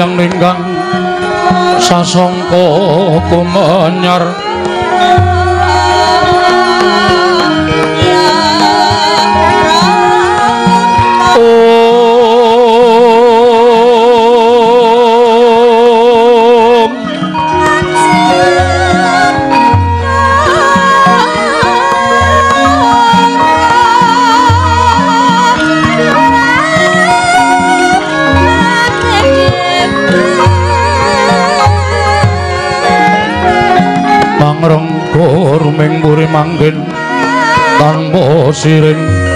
yang ninggang sasongko kumanyar ruming puri mangkin tanpa siring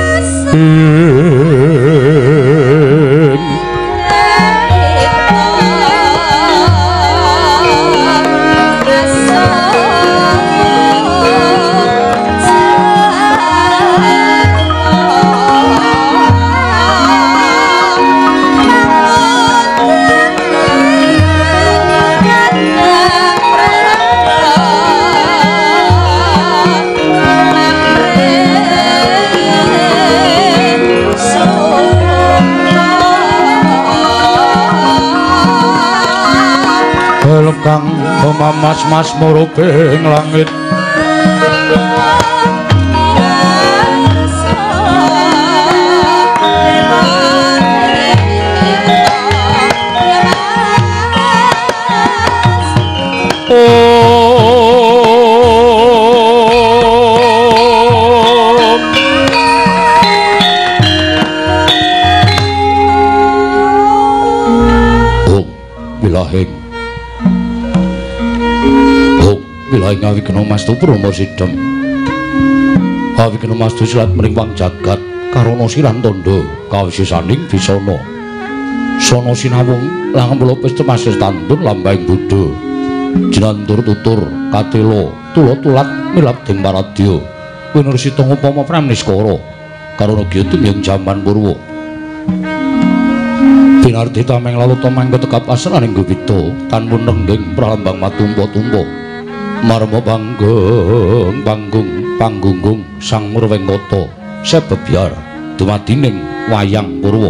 kang memamas-mas muruping langit bilahing bilahing awigena mastu Brahma Sidhem awigena mastu silat mriwang jagat karana siran tandha kawisisaning Bisana sono sinawung langemula pesta masis tantun lambahing Buddha jinandur tutur katela tula-tulat milap ding paradya winursita ngupama pramniskara karana gyutum ing jaman purwa pinarti tameng laluta mangke tekap asraning Gobita tanpun rengging pralambang matumpa-tumpa marma panggung sang Murwengkata sebebyar dumadining wayang purwa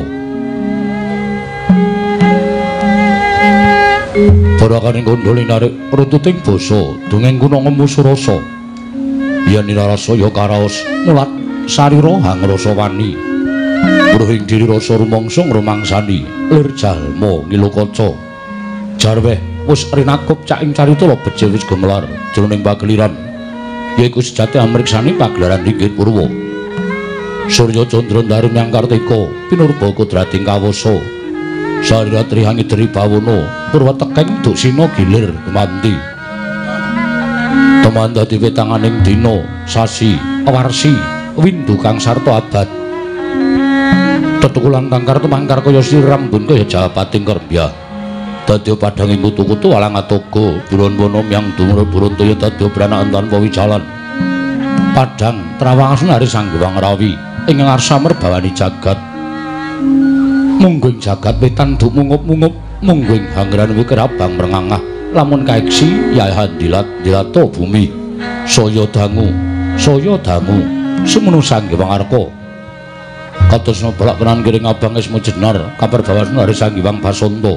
barakaning kandha linarik rututing basa dongeng kuna ngemu surasa yen nirarasaya karaos mulat sarira hangrasa wani bruhing diri rasa rumangsa ngrumangsani lir jalma ngilu kaca jarweh wis rinakup cak ing carita beje wis gemelar jroning pageliran yaiku sejati amriksani pagelaran inggih purwa Surya Candra Ndarum Yang Kartika pinurba kodrating kawasa sarira trihangi dri bawana purwa tekeng duksina gilir kemanti temandati wetanganing dina sasi awarsi windu kang sarta abad tetukulan kang kartu mangkar kaya sirambun kaya japating kerbya dadya padhanging kutu-kutu alang atoga buron-bono yang dumur buruntaya dadya branakan tanpa wijalan padhang trawang sunari sang Hyang Rawi ing ngarsa merbawani jagat mungguing jagat wetan duk mungup-mungup mungguing hangran wikrabang mrengangah lamun kaeksi yahan dilato bumi saya dangu semono sang Hyang Arka kados balak kenan kiring abang esmu jenar kabar bawasna hari sang Hyang Basanta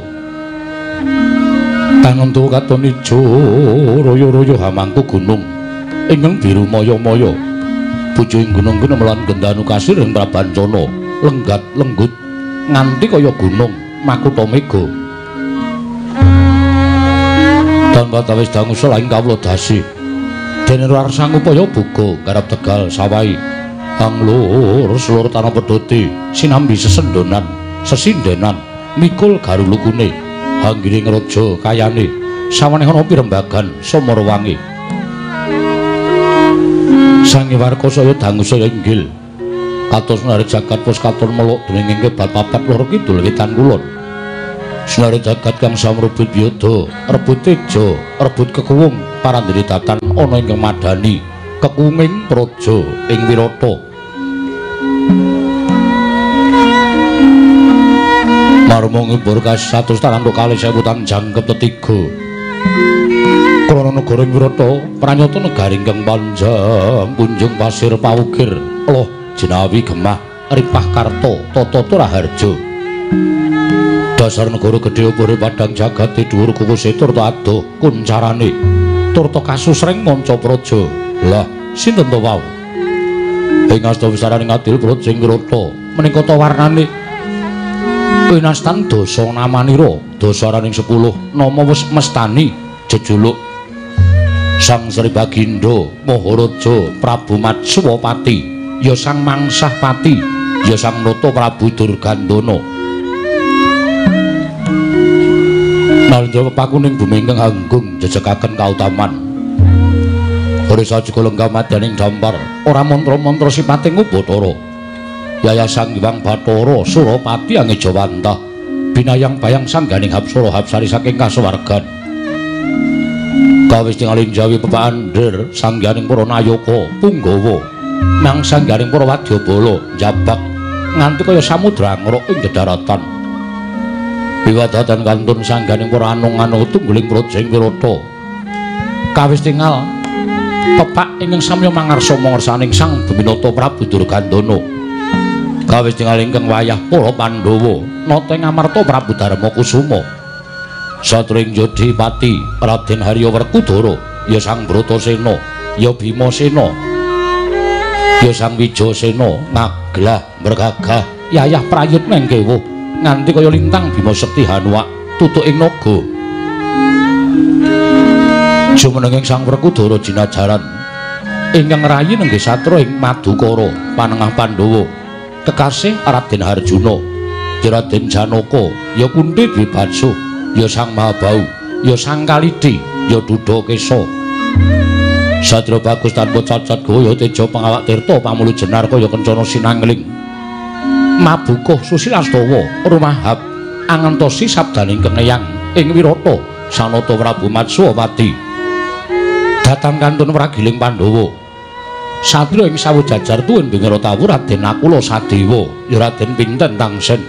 tanuntu katon ijo royo-royo hamangku gunung ingkang biru maya-maya pucuing gunung melan gendanu kasir ing prabancana lenggat lenggut nganti kaya gunung Makutha Mega tanpa tawis dangu selaing kawula dasi dene rarsang upaya buka garap tegal sawai hanglur seluruh tanah pedoti sinambi sesendonan sesindenan mikul garulukune hanggiring raja kayane sawanehana pirembagan Samarwangi sang Warka saya dangu saya inggil kados nari jagat pos katon meluk dening kebat papat lor kidul wetan kulon senari jagat kang samrebut biyada rebut teja rebut kekuwung parandiritatan ana ingkang madani kekuwunging praja ing Wirata marmo ngibur kas 100 talanto kali 1000 tanjang ketiga krana negara ing Wirata pranyata negari ingkang panjang punjung pasir pawukir Allah Jenawi Gemah Ripah Karta Tata Turaharja Dasar negara gedhe opore padang jagat dhuwur kukuse turta adoh kuncarane turta kasusreng manca praja. Lah sinten to wau? Ing asta wisaraning adil Praja Wirata menika ta warnane winastan dasa namanira dasaraning 10 nama wis mestani jejuluk Sang Sri Bagindo Maharaja Prabu Matswapati ya Sang Mangsahpati ya Sang Nata Prabu Durgandana. Nalendra pepakuning bumi ingkang anggung jejekaken kautaman. Ora sajuga lenggah madyaning dampar ora mantra-mantra sipating Ubatara. Yayasan Hyang Bathara Surapati Angejawantah binayang bayang sangganing hapsara hapsari saking kasuwargan. Kawis tingalin jawi pepandir sangganing para nayaka Punggawa nang sangganing para wadyabala njabak nganti kaya samudra ngrok ing dedaratan. Biwadatan kantun sangganing para anung-anung tungguling Praja Wirata. Kawis tingal pepak ingkang samya mangarsa mangersaning Sang Buminata Prabu Durgandana. Kawis tingal ingkang wayah para Pandhawa nata ing amarta Prabu Darmakusuma. Satring Jodhipati Raden Haryawerkudara ya Sang Bratasena ya Bimasena ya Sang Wijasena ngaglah bergagah yayah prayit mengkewu nganti kaya lintang Bima Sekti Hanuak tutuk ing naga. Jumenenging Sang Werkudara jinajaran ingkang rayi nenggih satra ing Madukara panengah Pandhawa kekasih Raden Harjuna ya Raden Janaka ya Kunti Dwibasa ya Sang Mahabau ya Sang Kalidi ya Dudakesa. Satria bagus tanpa cacat gaya teja pangawak tirta pamulu jenar kaya kencana sinangling mabukuh susilastawa rumahap angentosi sabdaning kengeyang ing Wirata Sanata Prabu Matswapati datang kantun pragiling Pandhawa. Satria ing sawujajar tuwin bingara tawu Raden Nakula Sadewa ya Raden Pinten Tangsen.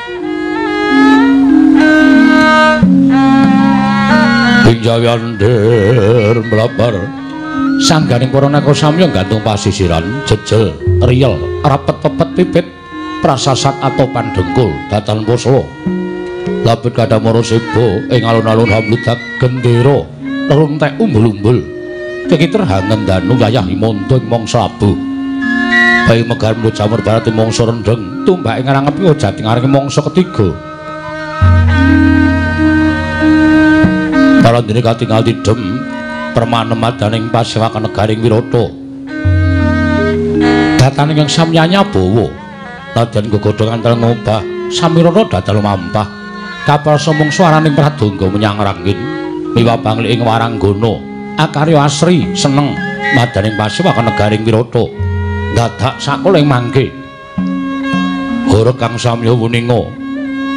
Ing jawiandir mlabar sangganing para naka samya gantung pasisiran jejel riyel rapet pepet pipit prasasat atopan dengkul datan poso labet kadamara seba ing alun-alun hamludak gendera runtek umbul-umbul kekiter hangen danu wayah himanda ing mangsa abu bayi megar mlu jamur barat ing mangsa rendheng tumbak ing arangepi jati ngaring mangsa ketiga. Parandene katingal tidhem permanem madaning pasewakan negaring Wirata. Dataning ing samyanya bawa nadyan gegodhong antar ngobah samirana datal mampah kapal somong swaraning pradonga menyang rangin miwa bangli ing waranggana akarya asri seneng madaning pasewakan negaring Wirata dadak sakoling mangke hara kang samya wuninga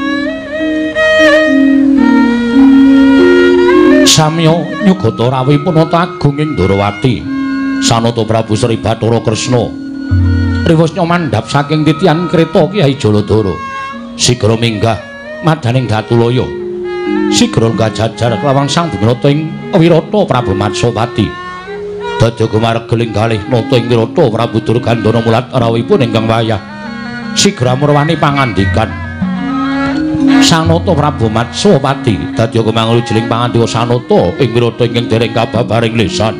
samya nyugata rawuh punata agung ing Ndarawati Sanata Prabu Sri Bathara Kresna riwus nyomandhap saking titian kreta Kyai Jaladara sigra minggah madaning Datulaya sigra kajajar lawang Sang Buminata ing Wirata Prabu Matswapati dadya gumaregeling kalih nata ing Wirata Prabu Durgandana mulat rawuhipun ingkang wayah sigra murwani pangandikan Sanata Prabu Matswapati dadya kumangulu jeling pangandiwa Sanata ing Wirata ingkang dereng kababaring lisan.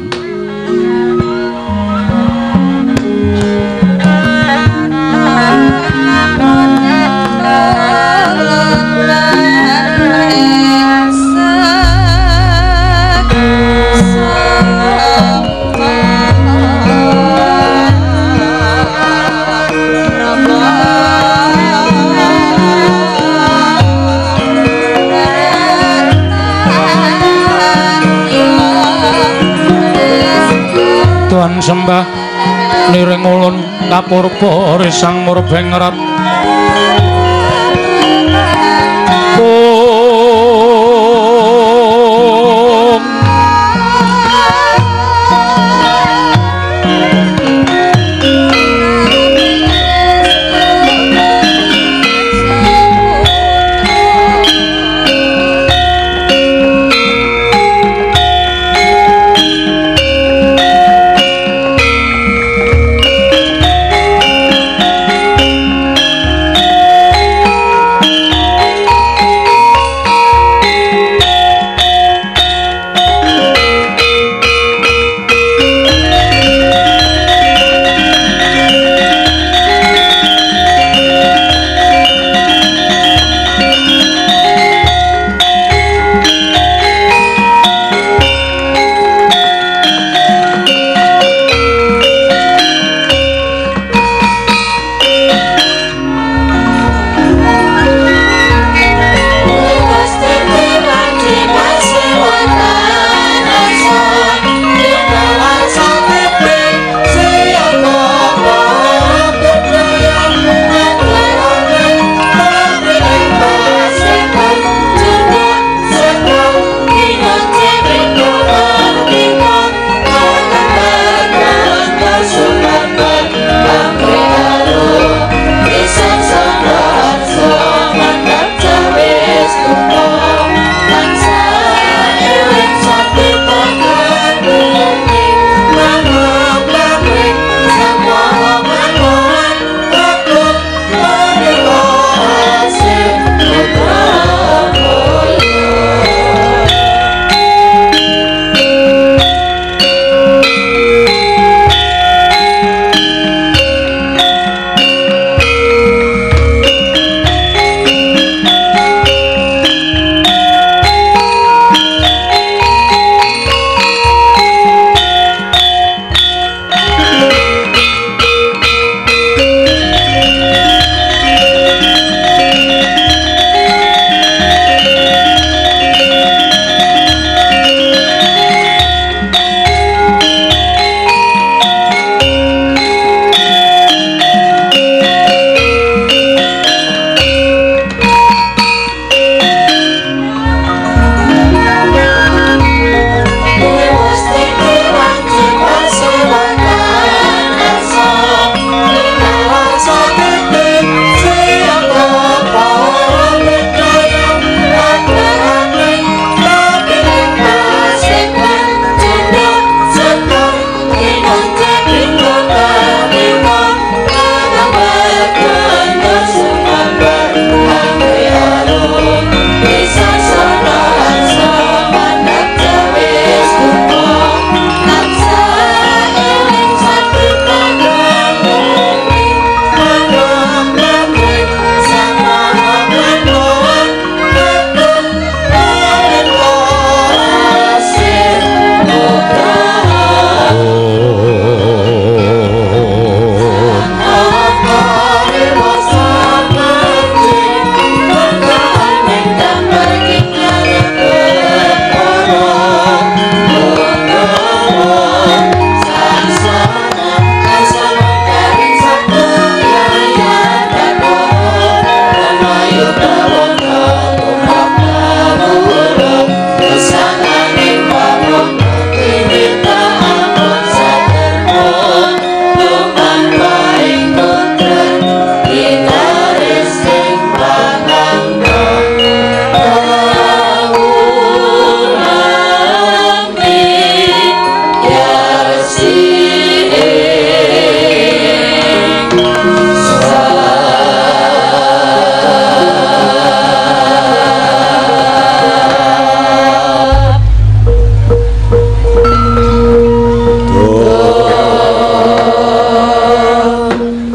Tuhan sembah niring ulun kapurba risang murbeng rat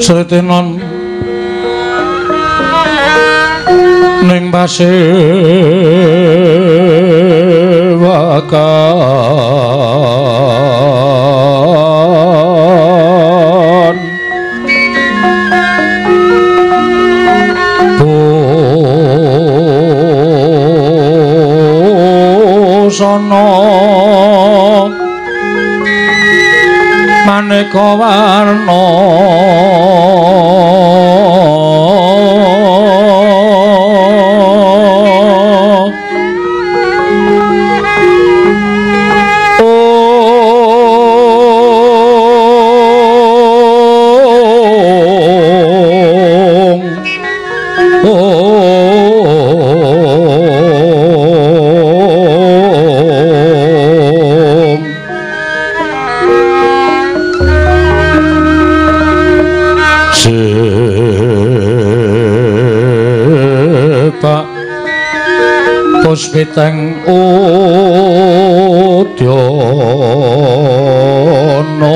Sretinon ning pasewakan busana maneka warna Puspiteng Udyana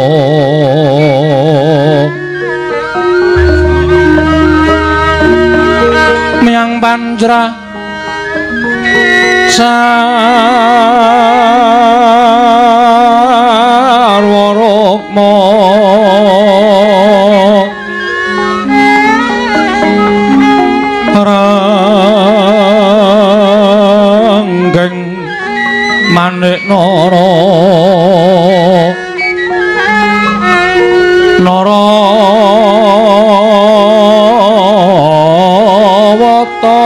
miyang Panjra sarwa rukma manik Narawata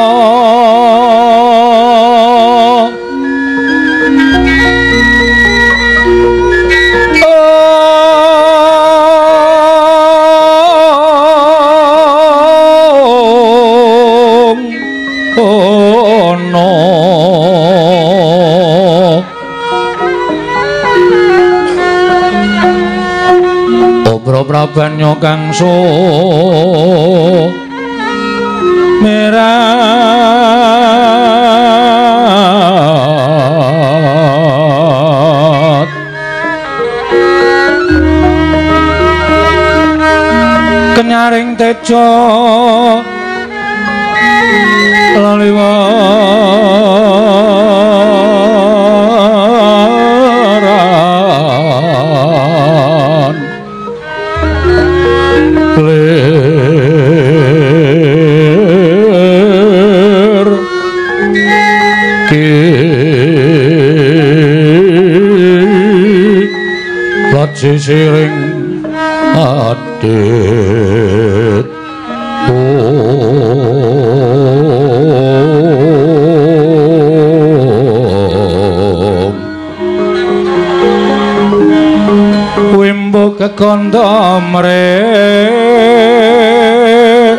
Prabanyo kang sumerat kenyaring tejo laliwaran lir ki laci siring adit wimbo kekondo mrek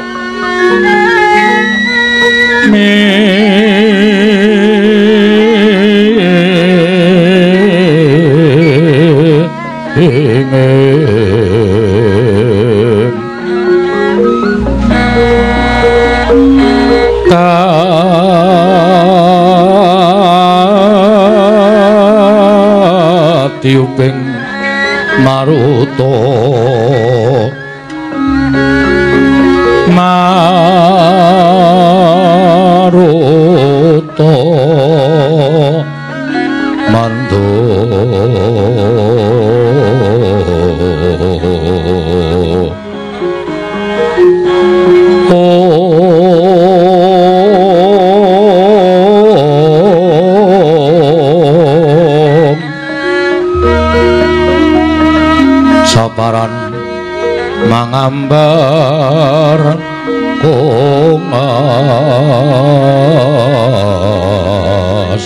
tiuping maruta mando saparan mangambar kongas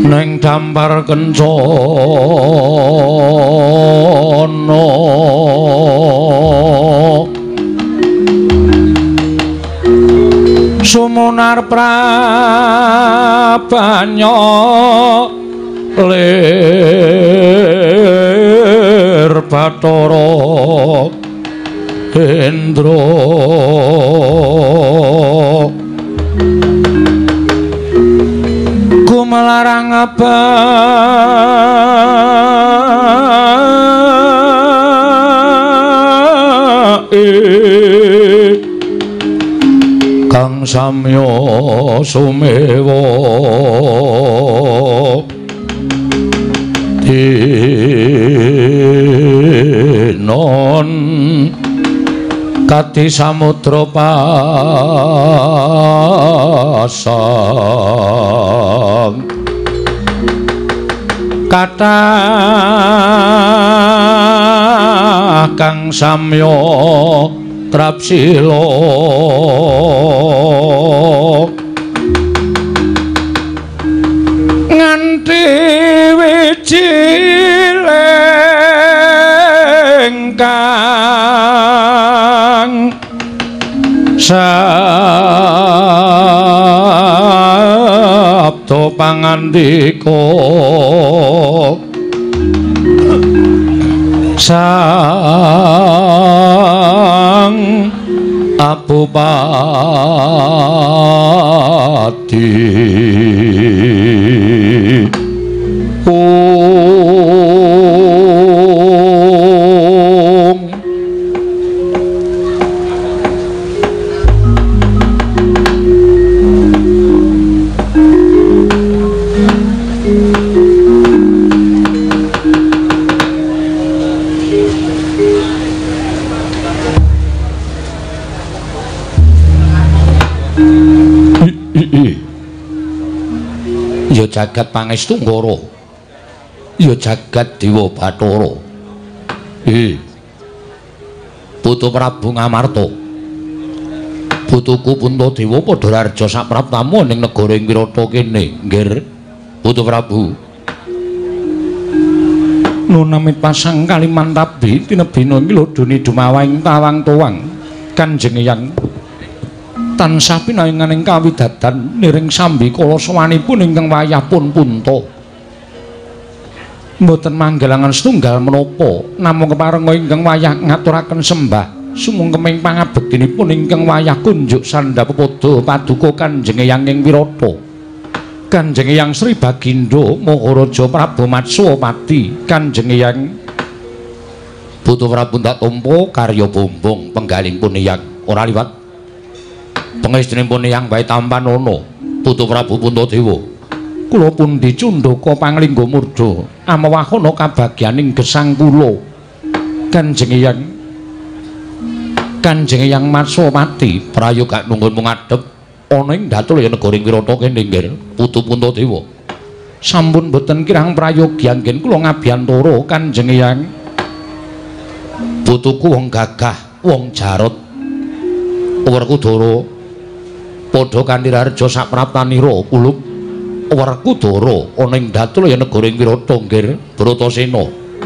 neng dampar kencana sumunar prabanya lir Bathara Hendra kumelarang kang samya sumewa dinon kati samudra pasang kathah kang samya trapsila nganti wijilengkang sabda pangandika sang Abupati ya jagat pangestu Nggara ya jagat Dewa Bathara Putu Prabu Ngamarta putuku Puntadewa padha raja sapraptamu ning negara ing Wirata kene nggih Putu Prabu nunamit pasang Kalimantabi tinebina milodoni dumawahing tawang tuwang Kanjeng Hyang tansah pinaringaning kawidadan niring sambi kala sawanipun ingkang wayahipun Punta mboten manggelangan setunggal menapa namung keparenga ingkang wayah ngaturaken sembah sumungkeming pangabektinipun ingkang wayah kunjuk sandhapada paduka Kanjeng Hyang ing Wirata Kanjeng Hyang Sri Bagindo Maharaja Prabu Matswapati Kanjeng Hyang Putu Prabu tak tampa karya bombong penggalipun Hyang ora liwat pangestunipun Hyang bae tampan ana Putu Prabu Puntadewa kula pun dicundhaka panglingga murda amawahana kabagyaning gesang kula Kanjeng Hyang Matswapati prayoga nunggun ngadhep ana ing datul ya negara Wirata kene nggih Putu Puntadewa sampun boten kirang prayogi anggen kula ngabiyantara Kanjeng Hyang putuku wong gagah wong jarot Werkudara padha kanthi raja sapraptanira kulup Werkudara ana ing datul ya negara ing Wirata nggih Bratasena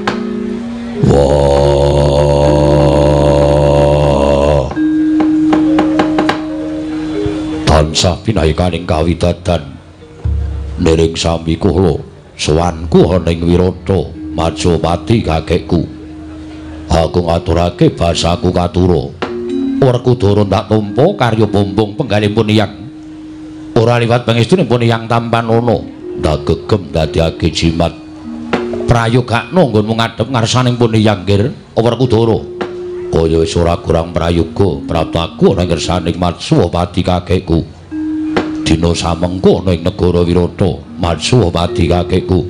tansah pinayekaning kawidadan niring sami kula sowanku ana ing Wirata Matswapati kakekku aku ngaturake basaku katura Werkudara tak tampa karya bombong penggalipun Hyang ora liwat pangestunipun Hyang tampan ana ndak gegem dadiake jimat prayogakna nggonmu ngadhep ngarsanipun Hyang nggih Werkudara kaya wis ora kurang prayoga praptaku ana ngarsaning Matswapati kakekku dina samengko ana ing negara Wirata Matswapati kakekku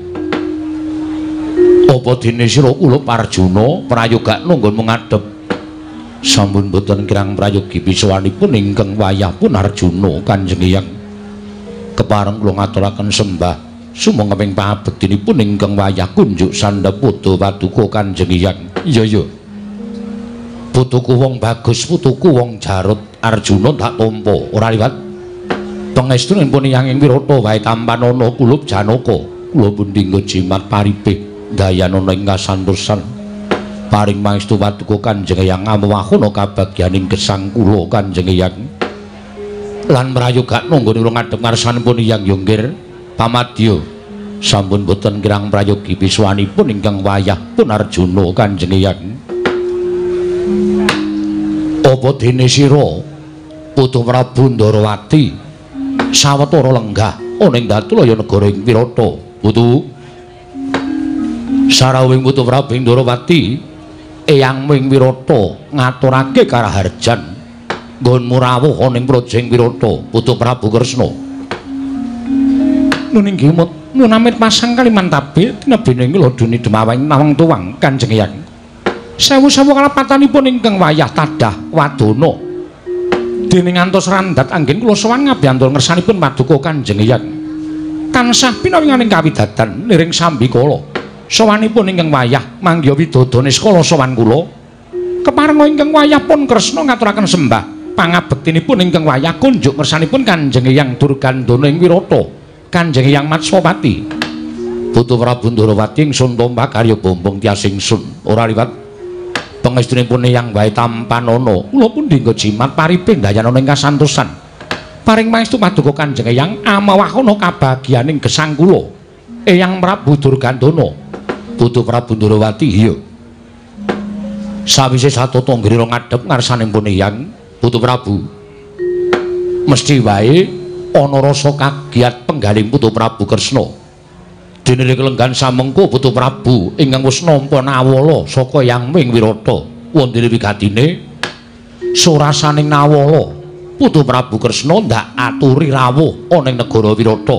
apa dene sira kula Arjuna prayogakna nggonmu ngadhep sampun boten kirang prayogi bisawanipun ingkang wayahipun Arjuna Kanjeng Hyang kepareng kula ngaturaken sembah sumangkeping pangabektinipun ingkang wayah kunjuk sandhapada paduka Kanjeng Hyang iya putuku wong bagus putuku wong jarut Arjuna tak tampa ora liwat pangestunipun Hyang ing Wirata wae tampan ana kulup Janaka kula pundi jimat paripih dayanana ing kasantosan paring pangestu paduka Kanjeng Hyang amwahana kabagyaning gesang kula Kanjeng Hyang lan mrayoga nunggone kula ngadhep ngarsanipun Hyang Yonggir pamadya sampun boten kirang prayogi biswanipun ingkang wayah pun Arjuna Kanjeng Hyang apa dene sira Putu Prabu Ndarawati sawetara lenggah ana ing Datulaya negara ing Wirata Putu sarawing Putu Prabu Ndarawati eyang ing Wirata ngaturake karaharjan nggonmu rawuh ana ing Projeng Wirata Putu Prabu Kresna nuninggih nun amit pasang Kalimantabe tinebene kula duni demawing nawang tuwang Kanjeng Hyang sewu-sewu kalapatanipun ingkang wayah tadah wadana dening ngantos randhat anggen kula sowan ngabiyantul ngersanipun paduka Kanjeng Hyang tansah pinawinganing kawidadan niring sambikala sowanipun ingkang wayah mangya widodane skala sowan kula keparenga ingkang wayah pun Kresna ngaturaken sembah pangabektinipun ingkang wayah kunjuk ngersanipun Kanjeng Hyang Durgandana ing Wirata Kanjeng Hyang Matsapati Putu Prabu Ndarawati ingsun tompak karya bombong tias ingsun ora liwat pangestunipun Hyang wae tampanana kula pundi jimat pariping dayanana ing kasantosan paring pangestu paduka Kanjeng Hyang amawahana kabagyaning gesang kula Hyang Prabu Durgandana Putu Prabu Ndarawati iya sawise satata ngrira ngadhep ngarsanipun Hyang Putu Prabu mesti wae ana rasa kagiat penggaling Putu Prabu Kresna dene kelenggan samengko Putu Prabu ingkang wis nampa nawala saka Hyang ing Wirata wonten wigatine surasaning nawala Putu Prabu Kresna ndak aturi rawuh ana ing negara Wirata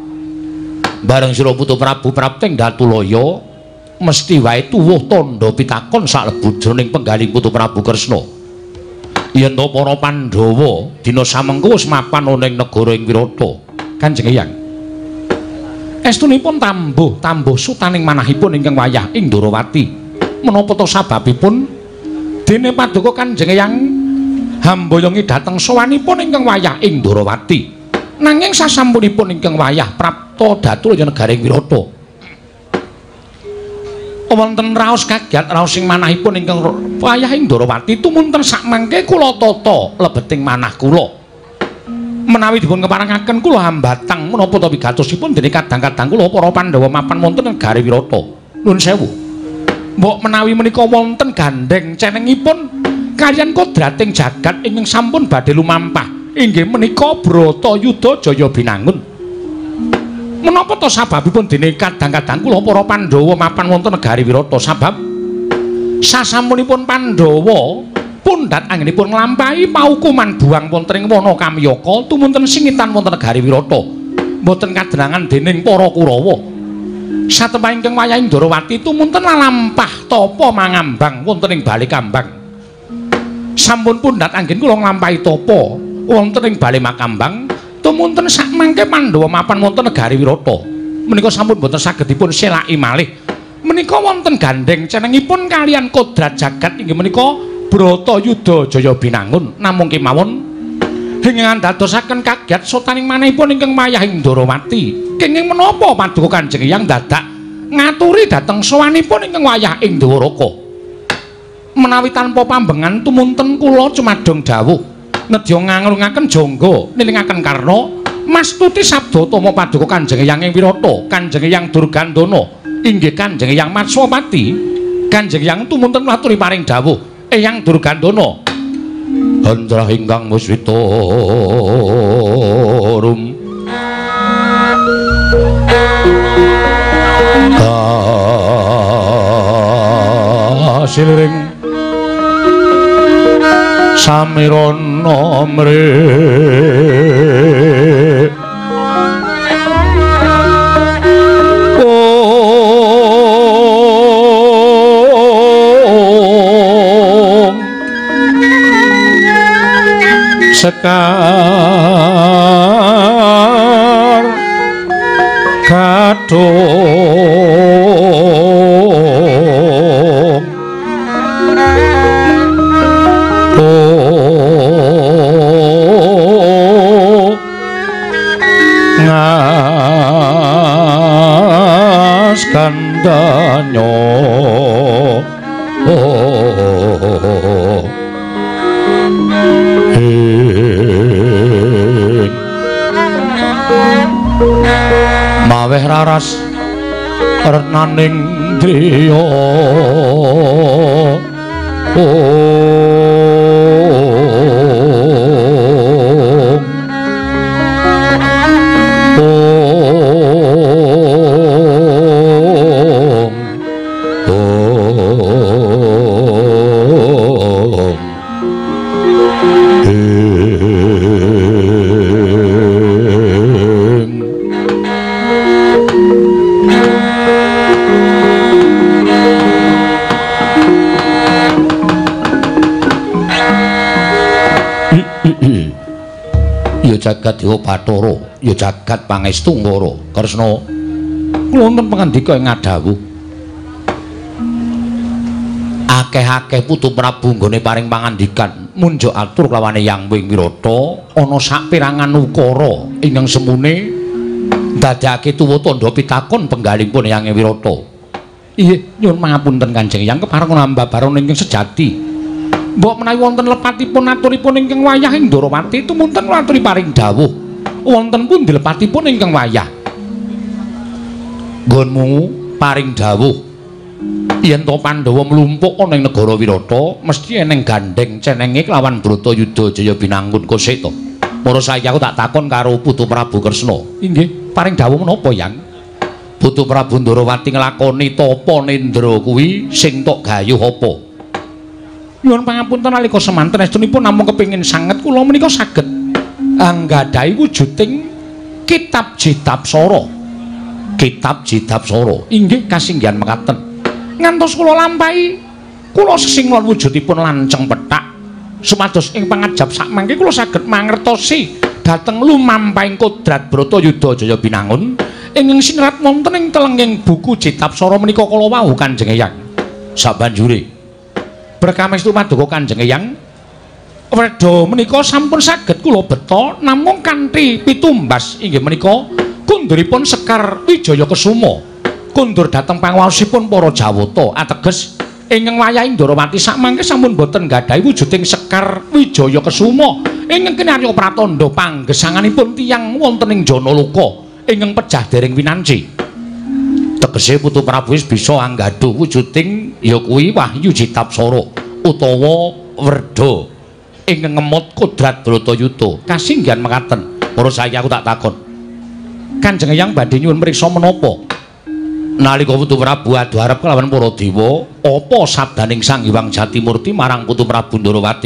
bareng sira Putu Prabu prapting Datulaya mesti wae tuwuh tandha pitakon saklebu jroning penggaling Putu Prabu Kresna yen to para Pandhawa dina samengko wis mapan ana ing negara ing Wirata Kanjeng Hyang estunipun tambuh sutaning manahipun ingkang wayah ing Ndarawati menapa to sababipun dene paduka Kanjeng Hyang hambayongi dhateng sowanipun ingkang wayah ing Ndarawati nanging sasampunipun ingkang wayah prapta Datulaya negara ing Wirata wonten raos kagiat raos sing manahipun ingkang wayah ing Ndarawati tumunten sakmangke kula tata lebeting manah kula menawi dipun keparengaken kula hambatang menapa ta wigatosipun dene kadang-kadang kula para Pandhawa mapan wonten negari Wirata nuwun sewu mbok menawi menika wonten gandeng cenengipun kaliyan kodrating jagat ingkang sampun badhe lumampah inggih menika Bratayuda Jaya Binangun menapa ta sababipun dene kadang-kadang kula para Pandhawa mapan wonten negari Wirata sabab sasampunipun Pandhawa pundhat anggenipun nglampahi paukuman buang wonten ing wana Kamyaka tumunten singitan wonten negari Wirata boten kadrangan dening para Kurawa satemah ingkang wayah ing Ndarawati tumunten lampah tapa mangambang wonten ing bali kambang sampun pundhat anggen kula nglampahi tapa wonten ing bali makambang tumunten sakmangke Pandhawa mapan wonten negari Wirata menika sampun boten saged dipun selaki malih menika wonten gandeng cenengipun kalian kodrat jagat inggih menika Bratayuda Jaya Binangun namung kemawon ingkang dadosaken kagiat sotaning manahipun ingkang wayah ing Ndarawati kenging menapa paduka Kanjeng Hyang dadak ngaturi dhateng sowanipun ingkang wayah ing Dwaraka menawi tanpa pambengan tumunten kula cumadong dawuh nedya nganglungaken jangga nilingaken karna mastuti sabda tama paduka Kanjeng Hyang ing Wirata Kanjeng Hyang Durgandana inggih Kanjeng Hyang Matsapati Kanjeng Hyang tumunten maturi paring dawuh Hyang Durgandana Handrah ingkang muswitarum kasiring samirana mre sekar kadung danyo maweh raras renaning driya jagat Dewa Bathara ya jagat pangestu Ngara Kresna kula wonten pangandika ing ngadhawuh akeh-akeh putu Prabu nggone paring pangandikan munjuk atur kelawane Yang Wing Wirata ana saperangan ukara ingkang semune dadekake tuwa tandha pitakon penggalipun Yang Wirata inggih nyuwun pangapunten Kanjeng Yang kepareng nambabaron ingkang sejati mbok menawi wonten lepatipun aturipun ingkang wayah ing Ndarawati tumunten aturi paring dawuh wonten pundi lepatipun ingkang wayah nggonmu paring dawuh yen to Pandhawa mlumpuk ana ing negara Wirata mesti eneng gandeng cenenge kelawan Bratayuda Jaya Binangun Koseta mara saya aku tak takon karo Putu Prabu Kresna inggih paring dawuh menapa Yang Putu Prabu Ndarawati nglakoni tapa nendra kuwi sing tok gayuh apa nyuwun pangapunten nalika semanten estunipun namung kepengin sanget kula menika saged anggadhahi wujuding kitab Jitapsara. Kitab Jitapsara inggih kasinggihan mekaten. Ngantos kula lampahi kula sesinggon wujudipun lanceng pethak. Supados ing pangajap sakmangke kula saged mangertosi dhateng lumampahing kodrat Bratayuda Jaya Binangun ingkang sinerat wonten ing telenging buku Jitapsara menika kala wau Kanjeng Eyang. Sabanjure berkamestu paduka Kanjeng Eyang wedha menika sampun saged kula beta namung kanthi pitumbas inggih menika kunduripun Sekar Wijaya Kesuma kundur dhateng panguwasipun para Jawata ateges ingkang wayahing Ndarawati sakmangke sampun boten gadhahi wujuding Sekar Wijaya Kesuma ingkang kinarya pratandha panggesanganipun tiyang wonten ing Janaloka ingkang pejah dereng winanci tegese Putu Prabu wis bisa anggadhu wujuding ya kuwi Wahyu Jitapsara utawa werda ingkang ngemot kodrat Bratayuda kasinggihan mekaten para saya aku tak takon Kanjeng Eyang badhe nyuwun mriksa menapa nalika Putu Prabu adu arep kelawan para dewa apa sabdaning Sang Hyang Jatimurti marang Putu Prabu Ndarawati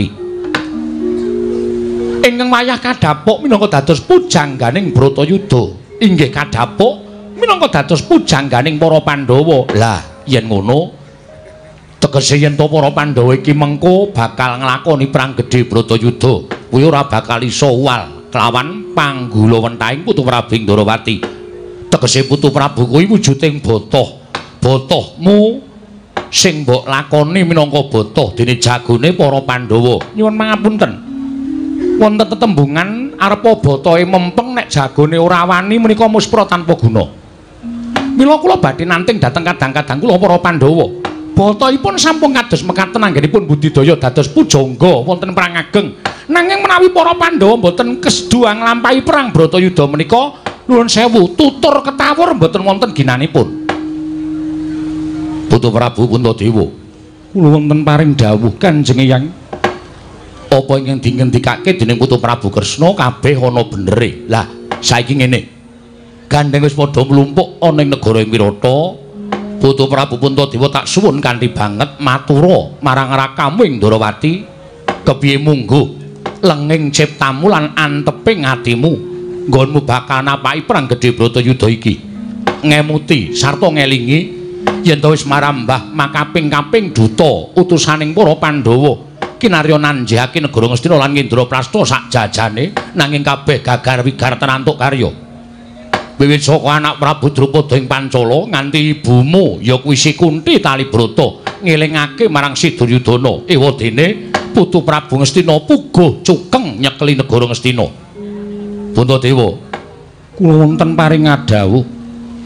ingkang wayah kadhapuk minangka dados pujangganing Bratayuda inggih kadhapuk minangka dados pujangganing para Pandhawa. Lah, yen ngono tegese yen to para Pandhawa iki mengko bakal nglakoni perang gedhe Bratayuda, kuwi ora bakal iso uwal kelawan panggulawentahing Putu Prabu Ndarawati. Tegese Putu Prabu kuwi wujuding botoh. Botohmu sing mbok lakoni minangka botoh dene jagone para Pandhawa. Nyuwun pangapunten. Wonten tetembungan arepa botohe mempeng nek jagone ora wani menika muspra tanpa guna. Mila kula badhe nanting dhateng kadang-kadang kula para Pandhawa. Botohipun sampun kados mekaten anggenipun budidaya dados pujangga wonten perang ageng. Nanging menawi para Pandhawa mboten kesduang nglampahi perang Bratayuda menika nuwun sewu tutur ketawur mboten wonten ginanipun. Putu Prabu Puntadewa, kula wonten paring dawuh Kanjeng Eyang. Apa ingkang dingendikake dening Putu Prabu Kresna kabeh ana benere. Lah, saiki ngene. Gandeng wis padha mlumpuk ana ing negara Wirata. Putu Prabu Puntadewa tak suwun kanthi banget matura marang rakamu ing Ndarawati kepiye mungguh lenging ciptamu lan anteping atimu nggonmu bakal napaki perang gedhe Bratayuda iki ngemuti sarta ngelingi yen to wis marambah makaping-kaping duta utusaning para Pandhawa kinarya nanjihake negara Ngastina lan Indraprastha sak jajane nanging kabeh gagar wigar tenantuk karya wiwit saka anak Prabu Drupada ing Pancala nganti ibumu ya kuwi Si Kunthi Talibrata ngelingake marang Si Duryudana ewadene Putu Prabu Ngastina puguh cukeng nyekeli negara Ngastina. Puntadewa, kula wonten paring ngadhawuh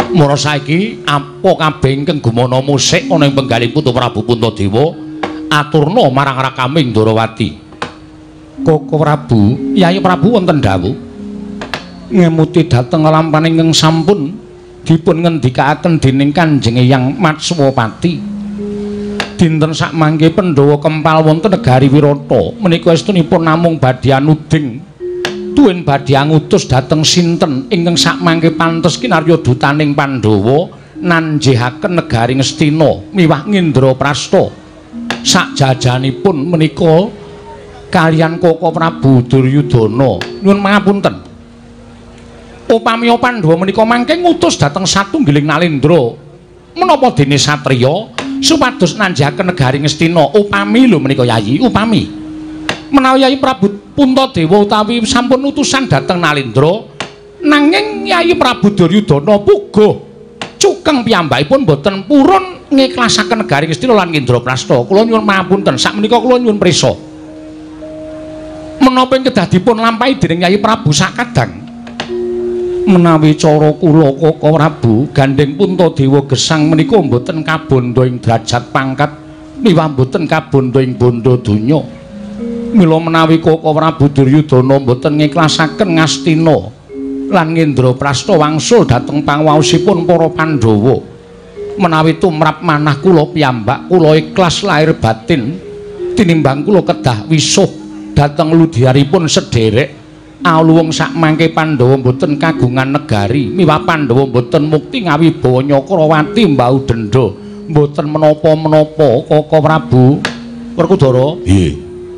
Mula saiki apa kabeh ingkang gumana musik ana ing penggaling Putu Prabu Puntadewa aturna marang Rakaming Ndrawati. Koko Prabu, Yayi Prabu wonten dawuh ngemuti dhateng lampahan ingkang sampun dipun ngendikaaken dening Kanjeng Eyang Matswapati. Dinten sakmangke Pandhawa kempal wonten negari Wirata menika estunipun namung badhe anuding tuwin badhe ngutus dhateng sinten ingkang sakmangke pantes kinarya dutaning Pandhawa nanjihaken negari Ngastina miwah Ngendraprasta. Sakjajanipun menika kaliyan Koko Prabu Duryudana nyuwun pangapunten. Upami Pandhawa menika mangke ngutus dhateng satunggiling nalendra menapa dene satriya supados nanjihaken negari Ngastina. Upami lho menika Yayi, upami menawi Yayi Prabu Puntadewa utawi sampun utusan dhateng Nalendra nanging Yayi Prabu Duryudana puguh cukeng piyambakipun boten purun ngiklasaken negari Ngastina lan Ngendraprasta. Kula nyuwun pangapunten, sakmenika kula nyuwun prisa menapa ing kedah dipun lampahi dening Yayi Prabu sakadang menawi cara kula Koko Prabu gandeng Puntadewa gesang menika mboten kabandha ing derajat pangkat miwah mboten kabandha ing bondo donya. Mila menawi Koko Prabu Duryudana mboten ngiklasaken Ngastina lan Ngendraprasta wangsul dhateng pangwaosipun para Pandhawa menawi tumrap manah kula piyambak kula ikhlas lahir batin tinimbang kula kedah wisuh dhateng ludhiaripun sederek awuwung sakmangke Pandhawa mboten kagungan negari miwah Pandhawa mboten mukti ngawibawa Nyakrawati mbau denda mboten menapa-menapa Koko Prabu Werkudara. Piye?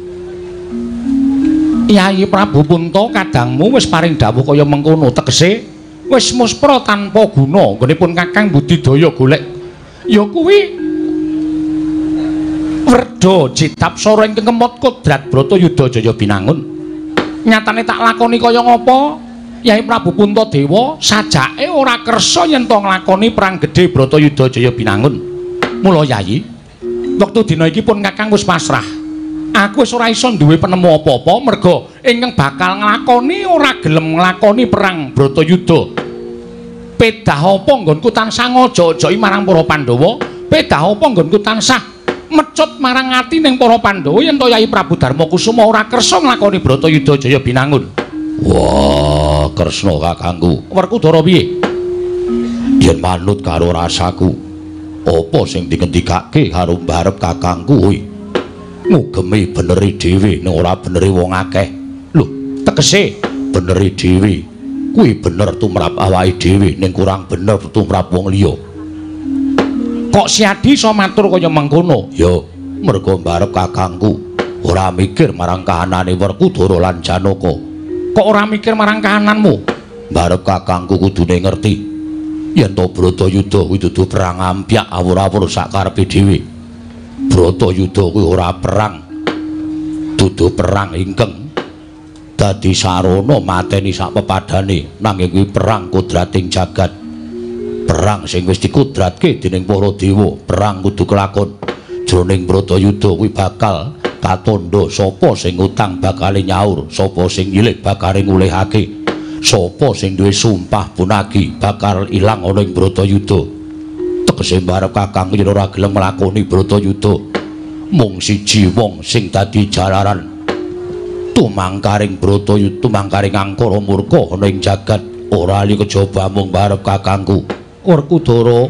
Yayi Prabu Punta kadangmu wis paring dawuh kaya mengkono tegese wis muspra tanpa guna nggonipun Kakang budidaya golek ya kuwi Werda Jitapsara ingkang kemot kodrat Bratayuda Jaya Binangun. Nyatane tak lakoni kaya ngapa Yayi Prabu Puntadewa sajake ora kersa yen to nglakoni perang gedhe Bratayuda Jaya Binangun. Mula Yayi, wektu dina iki pun Kakang wis pasrah. Aku wis ora iso duwe penemu apa-apa merga ingkang bakal nglakoni ora gelem nglakoni perang Bratayuda. Pedah apa nggonku tansah ngaja-ajai marang para Pandhawa? Pedah apa nggonku tansah mecut marang ati ning para Pandhawa yen to Yayi Prabu Darmakusuma ora kersa nglakoni Bratayuda Jaya Binangun. Wah, Kresna kakangku. Werkudara piye? Yen manut karo rasaku, apa sing dingendikake karo mbarep kakangku kuwi ngugemi beneri dhewe ning ora beneri wong akeh. Lho, tegese beneri dhewe kuwi bener tumrap awake dhewe ning kurang bener tumrap wong liya. Kok Si Adi iso matur kaya mengkono? Ya, merga mbarep kakangku ora mikir marang kahanane Werkudara lan Janaka. Kok ora mikir marang kahananmu? Mbarep kakangku kudune ngerti yen to Bratayuda kuwi dudu perang ampyak awur-awur sakarepe dhewe. Bratayuda kuwi ora perang, dudu perang ingkang dadi sarana mateni sak pepadane, nanging kuwi perang kodrating jagat. Perang sing wis dikudratke dening para dewa, perang kudu kelakon. Jroning Bratayuda kuwi bakal katandha sapa sing utang bakal nyaur, sapa sing nyilik bakal ngulihake, sapa sing duwe sumpah punagi bakal ilang ana ing Bratayuda. Tegese mbarep kakang yen ora gelem nglakoni Bratayuda, mung siji wong sing dadi jalaran tumangkaring Bratayuda, tumangkaring angkara murka ana ing jagat, ora ali kejaba mung mbarep kakangku. Werkudara,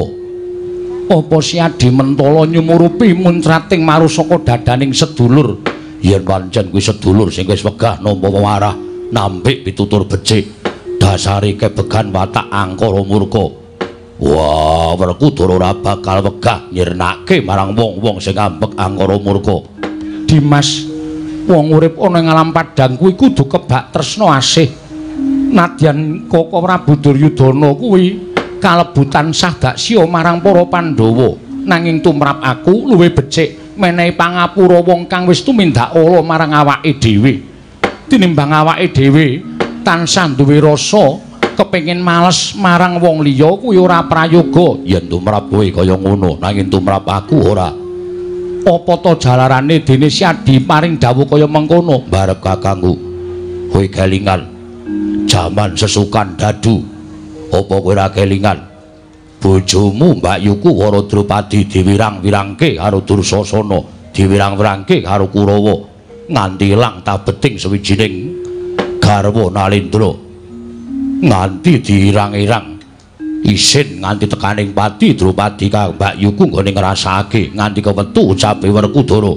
apa Si Adi Mentala nyumurupi muncrating marusaka dadaning sedulur? Yen pancen kuwi sedulur sing wis wegah nampa marah nampik pitutur becik, dasare kebegan watak angkara murka. Wah, Werkudara ora bakal wegah nyirnake marang wong-wong sing ambek angkara murka. Dimas, wong urip ana ing alam padhang kuwi kudu kebak tresna asih. Nadyan Koko Prabu Duryudana kuwi kalebu tansah daksya marang para Pandhawa, nanging tumrap aku luwih becik menehi pangapura wong kang wis tumindak ala marang awake dhewe. Tinimbang awake dhewe tansah duwe rasa kepengin males marang wong liya kuwi ora prayoga. Yen tumrap kowe kaya ngono, nanging tumrap aku ora. Apa to jalarane dene Si Adi paring dawuh kaya mengkono? Mbarep kakangku, kowe kelingan jaman sesukan dadu. Apa kowe ora kelingan bojomu Mbak Yuku Waradrupadi diwirang-wirangke karo Dursasana, diwirang-wirangke karo Kurawa nganti ilang tabeting sawijining garwa Nalendra. Nganti diirang-irang isin nganti tekaning pati Drupadi kang Mbak Yuku nggone ngrasakake nganti kewetu ucape Werkudara.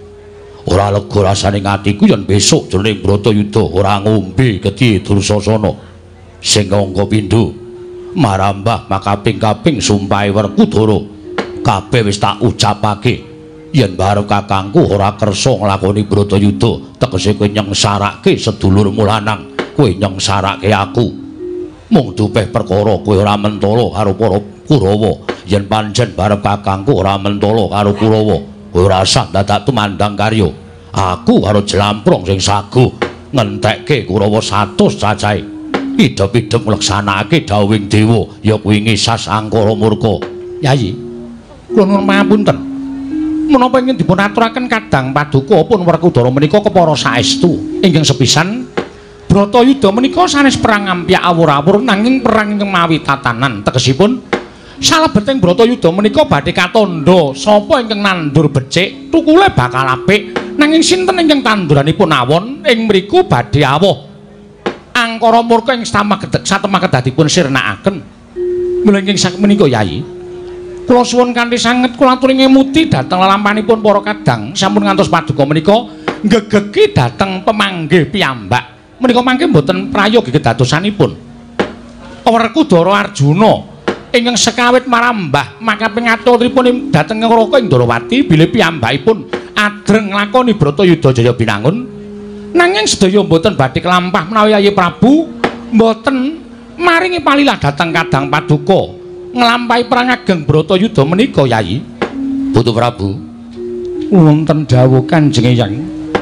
Ora lega rasane atiku yen besok jroning Bratayuda ora ngombe gedhi Dursasana sing angka pindho marambah makaping-kaping sumpahe Werkudara kabeh wis tak ucapake yen barep kakangku ora kersa nglakoni Bratayuda tegese kowe nyengsarake sedulurmu lanang, kowe nyengsarake aku. Mung dupeh perkara kowe ora mentala karo para Kurawa, yen pancen barep kakangku ora mentala karo Kurawa, kowe ora usah dadak tumandang karya. Aku karo Jlamprong sing saguh ngentekke Kurawa 100 cacahe. Idep-idep ngleksanakake dawuhing dewa ya kuwi ngisas angkara murka. Yayi, kula nuwun pangapunten. Menapa ingin dipun aturaken Kadang Paduka pun Werkudara menika kepara saestu ingkang sepisan Bratayuda menika sanes perang ampyak awur-awur nanging perang ingkang mawi tatanan tegesipun salebeting Bratayuda menika badhe katandha sapa ingkang nandur becik tukule bakal apik nanging sinten ingkang tanduranipun awon ing mriku badhe awoh angkara murka ing satemaket dipun sirnakaken. Mula ingkang sakmenika Yayi kula suwun kanthi sanget kula aturi ngemuti dhateng lelampanipun para Kadang sampun ngantos Paduka menika nggegeki dhateng pemanggih piyambak. Menika mangke mboten prayogi kedadosanipun. Werkudara Arjuna ingkang sekawit marambah makaping aturipun dhateng Ngraka Indrawati bilih piyambakipun adreng nglakoni Bratayuda Jaya Binangun nanging sedaya mboten badhe kelampah menawi Yayi Prabu mboten maringi palilah dhateng Kadang Paduka nglampahi perang ageng Bratayuda menika Yayi. Putu Prabu wonten dawuh Kanjeng Eyang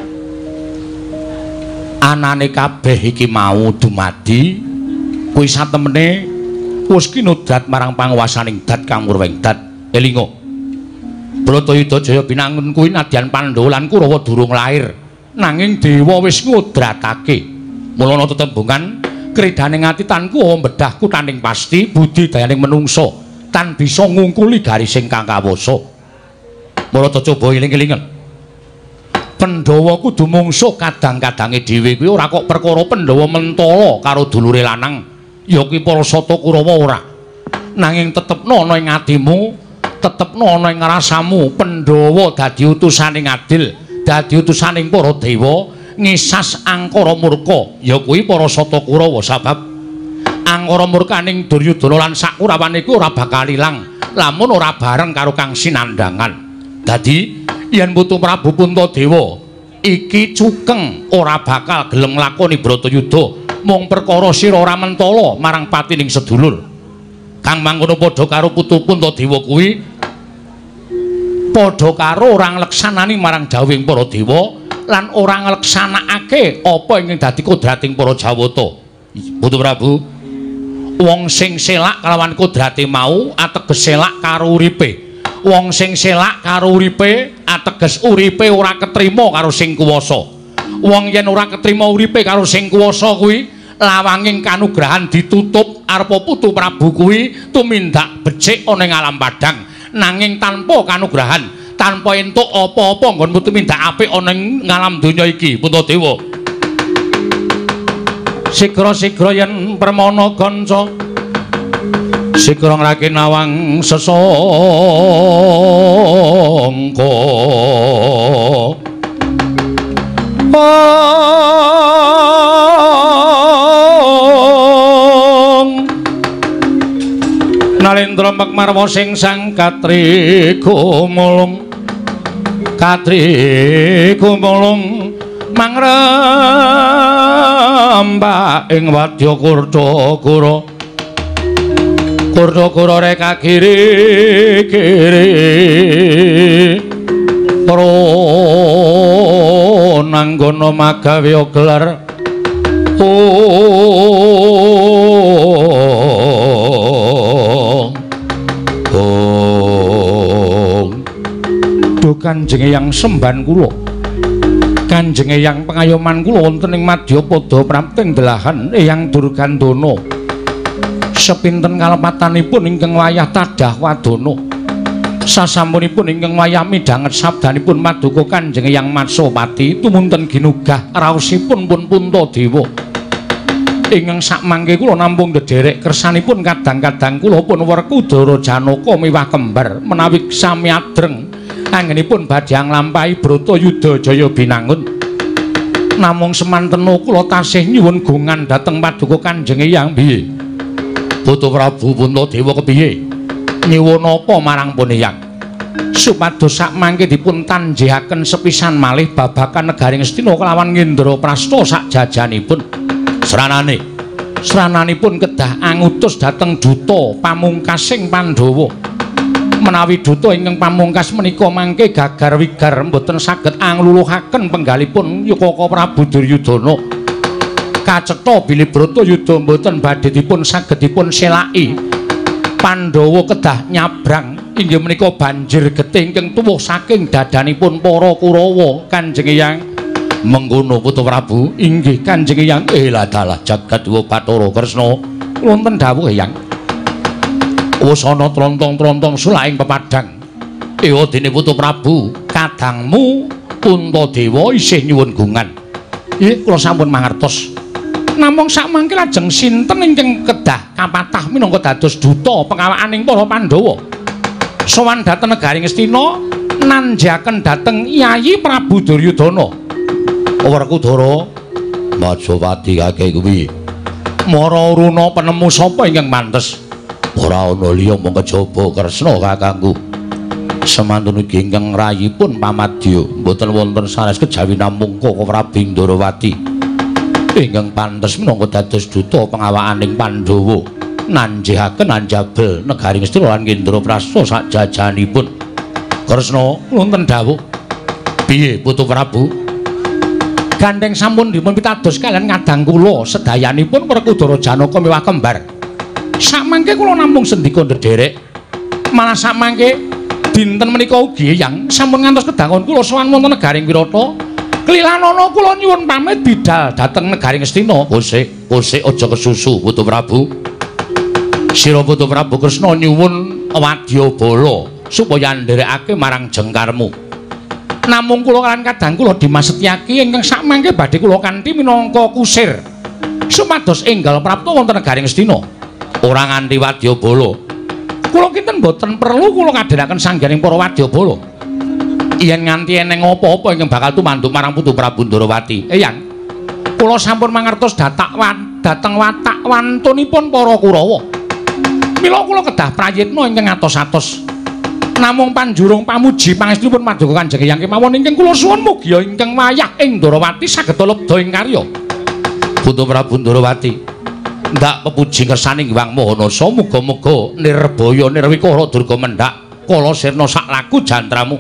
anane kabeh iki mau dumadi kuwi satemene wis kinudrat marang panguwasaning dat kang murweng dat. Elinga Bratayuda Jaya Binangun kuwi nadyan Pandhawa lan Kurawa durung lair nanging dewa wis ngudratake. Mula ana tetembungan kredaning ati tanku mbedah kutaning pasti budi dayaning menungso tan bisa ngungkuli garising kang kawasa. Mula coba eling-elingen Pandhawa kudu mungsuh kadang-kadange dhewe kuwi ora kok perkara Pandhawa mentala karo dulure lanang ya kuwi para sata Kurawa ora nanging tetepno ana ing atimu tetepno ana ing rasamu Pandhawa dadi utusaning adil dadi utusaning para dewa ngisas angkara murka ya kuwi para sata Kurawa sabab angkara murkaning Duryudana lan sak Kurawane iku ora bakal ilang lamun ora bareng karo Kang Sinandhangan. Dadi yen Putu Prabu Puntadewa iki cukeng ora bakal gelem nglakoni Bratayuda mung perkara sira ora mentala marang patining sedulur. Kang mangkono padha karo Putu Puntadewa kuwi padha karo ora ngleksanani marang dawuhing para dewa lan ora ngleksanakake apa ingkang dadi kodrating para Jawata. Putu Prabu, wong sing selak kalawan kodrate mau ateges selak karo uripe. Wong sing selak karo uripe ateges uripe ora ketrima karo sing kuwasa. Wong yen ora ketrima uripe karo sing kuwasa kuwi lawanging kanugrahan ditutup arepa Putu Prabu kuwi tumindak becik ana ing alam padang nanging tanpa kanugrahan tanpa entuk apa-apa nggon tumindak apik ana ing alam donya iki. Puntadewa sigra-sigra yen permana kanca sigra ngrake nawang sesangka Nalendra Makmarwa sing sang Katri Gumulung mangrembak ing wadya Kurdakura Kurdakura reka kiri-kiri prananggana magawe gelar Duh Kanjeng Eyang semban kula Kanjeng Eyang pengayoman kula wonten ing Madyapada prapting delahan Eyang Durgandana sepinten kalepatanipun ingkang wayah tadah wadana sasampunipun ingkang wayah midhanget sabdanipun Paduka Kanjeng Hyang Matsapati tumunten ginugah raosipun pun Puntadewa ingkang sakmangke kula namung ndederek kersanipun kadang-kadang kula pun Werkudara Janaka miwah kembar menawi sami adreng anggenipun badhe nglampahi Bratayuda Jaya binangun namung semantena kula tasih nyuwun gungan dhateng Paduka Kanjeng Hyang piye Putra Prabu Puntadewa kepiye nyuwun apa marang pun Hyang supados sakmangke dipun tanjihaken sepisan malih babagan negaring Astina kelawan Ngendraprasta sakjajanipun srananipun kedah angutus dhateng duta pamungkasing Pandhawa menawi duta ingkang pamungkas menika mangke gagar wigar mboten saged angluluhaken penggalipun Yukaka Prabu Duryudana kacetha bilih Bratayuda mboten badhe dipun saged dipun selaki Pandhawa kedah nyabrang inggih menika banjir getih ingkang tuwuh saking dadanipun para Kurawa Kanjeng Hyang mengkono Putra Prabu inggih Kanjeng Hyang dalah jagat Bathara Kresna wonten dawuh Hyang wasana trontong-trontong sulaing pepadang ewa dene Putra Prabu kadangmu Puntadewa isih nyuwun gungan nggih kula sampun mangertos namung sakmangke lajeng sinten ingkang kedah kapatah minangka dados duta pengawakaning para Pandhawa sowan dhateng negaring Astina nanjaken dhateng Yayi Prabu Duryudana Werkudara Matsapati kakek kuwi mara runa penemu sapa ingkang pantes ora ana liya mung kejaba Kresna kakangku semantun ugi ingkang rayipun pamadya mboten wonten sanes kejawi namung Koko Prabu Ndarawati ingkang pantes minangka dados duta pengawakaning Pandhawa nanjihaken anjabel negaring Astina lan Ngendraprasta sakjajanipun Kresna wonten dawuh piye Putra Prabu gandeng sampun dipun pitados kalian kadang kula sedayanipun Werkudara Janaka miwah kembar sakmangke kula namung sendika ndederek malah sakmangke dinten menika ugi Hyang sampun ngantos kedangun kula sowan wonten negaring Wirata klilanana kula nyuwun pamit bidhal dhateng negaring Astina kosik aja kesusu Putra Prabu sira Putra Prabu Kresna nyuwun wadyabala supaya nderekake marang jengkarmu namung kula kan kadang kula Dimas Setyaki ingkang sakmangke badhe kula kanthi minangka kusir supados enggal prapta wonten negaring Astina ora nganti wadyabala kula kinten boten perlu kula kadhiraken sangganing para wadyabala yen nganti eneng apa-apa ingkang bakal tumanduk marang Putra Prabu Ndarawati Hyang kula sampun mangertos dhateng watak wantunipun para Kurawa mila kula kedah prayitna ingkang atos-atos namung panjurung pamuji pangestunipun Paduka Kanjeng Hyang kemawon ingkang kula suwun mugi ingkang wayah ing Ndarawati saged lebda ing karya Putra Prabu Ndarawati ndak pepuji kersaning Hyang Mahanasa muga-muga nirbaya nirwikara durga mendhak kala sirna sak laku jantramu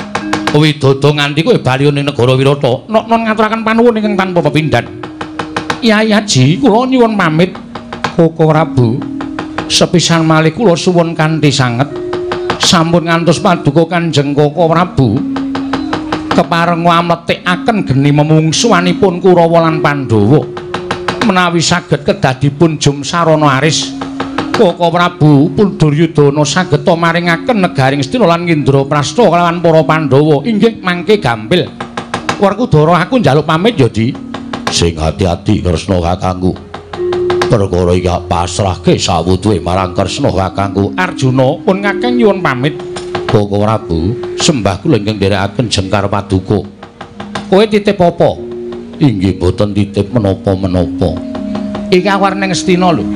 widodo nganti kowe bali ning negara Wirata non ngaturaken panuwun ingkang tanpa pepindhan Kyai Haji kula nyuwun pamit Koko Prabu sepisan malih kula suwun kanthi sanget sampun ngantos Paduka Kanjeng Koko Prabu kepareng nglametikaken geni memungsuhanipun Kurawa lan Pandhawa menawi saged kedah dipun jum sarana aris Koko Prabu Duryudana saged maringaken negaring Astina lan Ngendraprasta kalawan para Pandhawa inggih mangke gampil Werkudara aku njaluk pamit ya Di sing hati-hati Kresna kakangku perkara iki pasrahke sawutuhe marang Kresna kakangku Arjuna pun ngakeng nyuwun pamit Koko Prabu sembah kula ingkang nderekaken jengkar Paduka kowe titip apa inggih boten titip menapa-menapa iki aku arep ning Astina lho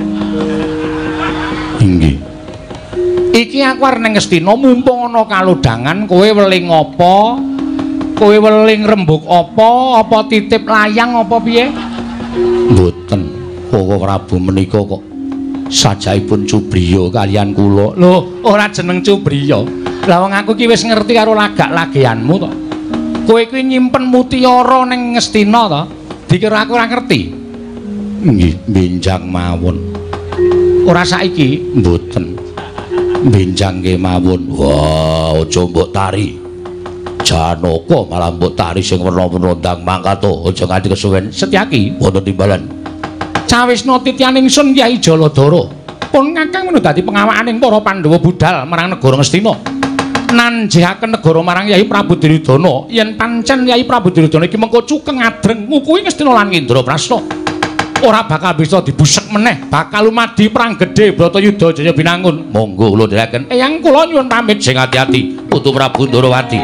inggih iki aku arep ning Astina mumpung ana kalodhangan kowe weling apa kowe weling rembug apa titip layang apa piye mboten Koko Prabu menika kok sajaipun cubriya kalian kula. Lho, ora jeneng cubriya. Lah wong aku ki wis ngerti karo lagak-lageanmu to. Kowe kuwi nyimpen mutiara ning Ngastina to. Dikira aku ora ngerti. Nggih, benjang mawon. Ora saiki, mboten. Benjang kemawon. Wah, aja mbok tari. Janaka malah mbok tari sing werna-werna ndang mangkat to. Aja nganti kesuwen. Setyaki wonten timbalan. Cawisna tityaning sun Kyai Jaladara pun Kakang menawi dadi pengawakaning para Pandhawa budal marang negara Ngastina. Nanjihaken negara marang Yai Prabu Duryudana yen pancen Yai Prabu Duryudana iki mengko cukeng adreng ngukuhi Ngastina lan Indraprasta. Ora bakal bisa dibusek meneh, bakal lumadi perang gedhe Bratayuda Jaya Binangun. Monggo kula ndherekaken. Eyang kula nyuwun pamit sing ati-ati Putu Prabu Ndarawati.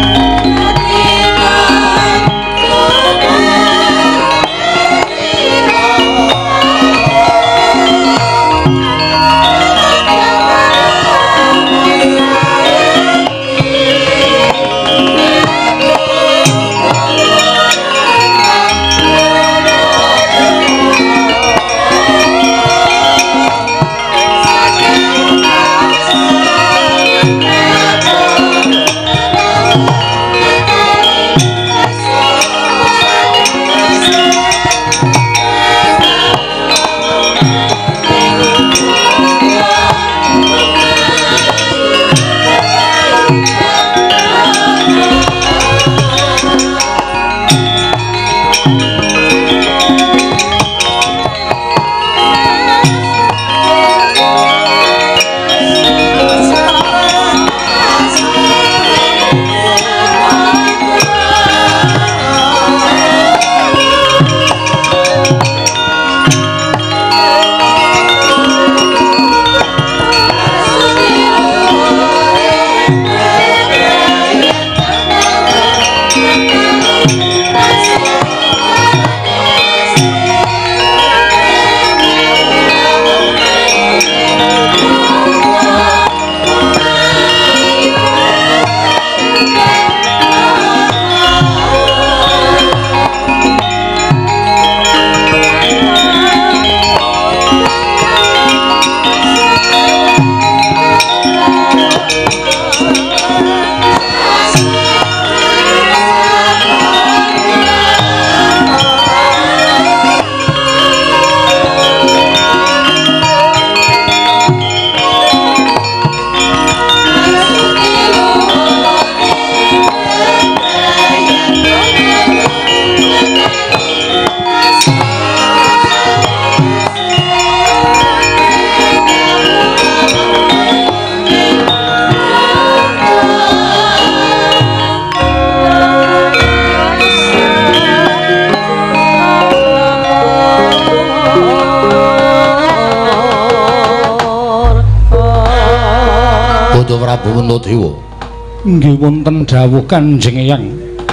Prabu Puntadewa. Nggih wonten dawuh Kanjeng Eyang.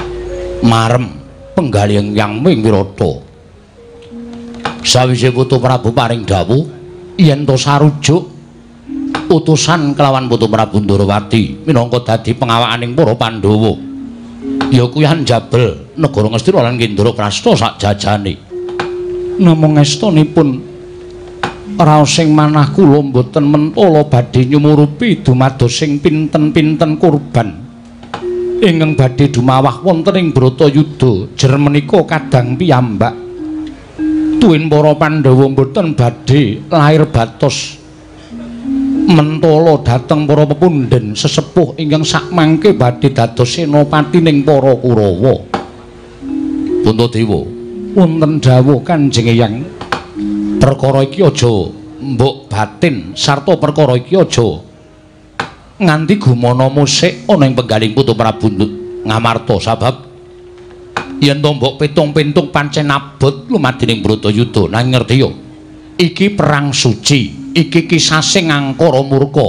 Marem penggalih Yang Ming Wirata. Sawise Putu Prabu paring dawuh yen to sarujuk utusan kelawan Putu Prabu Ndarawati minangka dadi pengawakaning para Pandhawa. Ya kuwi njabel negara Ngastina lan Indraprasta sak jajane. Namung estunipun raos sing manah kula mboten mentala badhe nyumurupi dumados sing pinten-pinten kurban ingkang badhe dumawah wonten ing Bratayuda jer menika kadang piyambak tuwin para Pandhawa mboten badhe lair batos mentala dhateng para pepundhen sesepuh ingkang sakmangke badhe dados senopatining para Kurawa. Puntadewa, wonten dawuh Kanjeng Eyang. Perkara iki aja mbok batin sarta perkara iki aja nganti gumana musik ana ing penggaling Putu Prabu Ngamarta sabab yen to mbok pitung-pintung pancen abot lumadining Bratayuda nang ngerti yo iki perang suci iki kisah sing angkara murka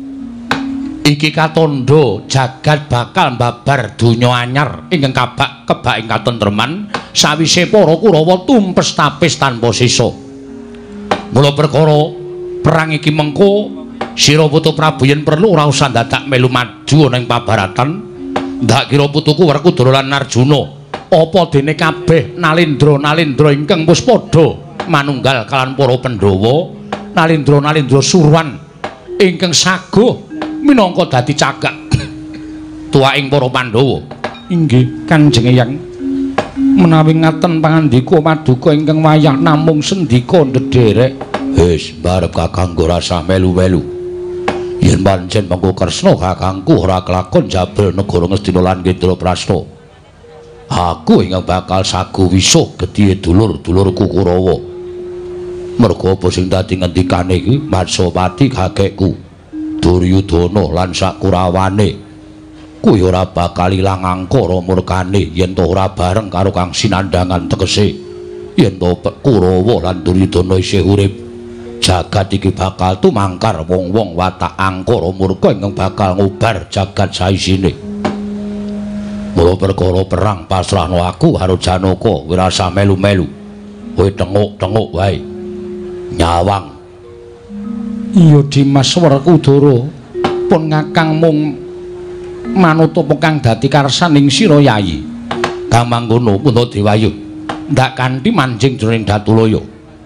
iki katandha jagat bakal mbabar donya anyar ingkang kebak ing katentreman sawise para Kurawa tumpes tapis tanpa sisa. Mula perkara perang iki mengko sira Putu Prabu yen perlu ora usah dadak melu maju ana ing pabaratan. Ndak kira putuku Werkudara lan Arjuna apa dene kabeh nalindra ingkang wis padha manunggal kalan para Pandhawa, nalindra Surwan ingkang saguh minangka dadi cagak tuwaking para Pandhawa. Inggih Kanjeng Eyang. Menawi ngaten pangandika paduka ingkang wayah namung sendika ndederek. Wis barep kakangku rasa melu-melu. Yen pancen mengko Kresna kakangku ora kelakon jabel negara Ngastina lan Indraprasta. Aku ingkang bakal sagu wisuh gedhe dulur-dulurku Kurawa. Merga apa sing dadi ngendikane iki Matsapati kakekku Duryudana lan sak Kurawane kuwi ora bakal ilang angkara murkane yen to ora bareng karo Kang Sinandhangan tegese yen to Kurawa lan Duryudana isih urip jagat iki bakal tumangkar wong-wong watak angkara murka ingkang bakal ngubar jagat saisine. Mula perkara perang pasrahno aku karo Janaka wirasa melu-melu kowe tenguk-tenguk wae nyawang. Iya Dimas Werkudara pun ngakang mung manut apa kang dadi karsaning sira Yayi. Kang mangkono Punta Dewayu ndak kanthi manjing jroning Datulaya.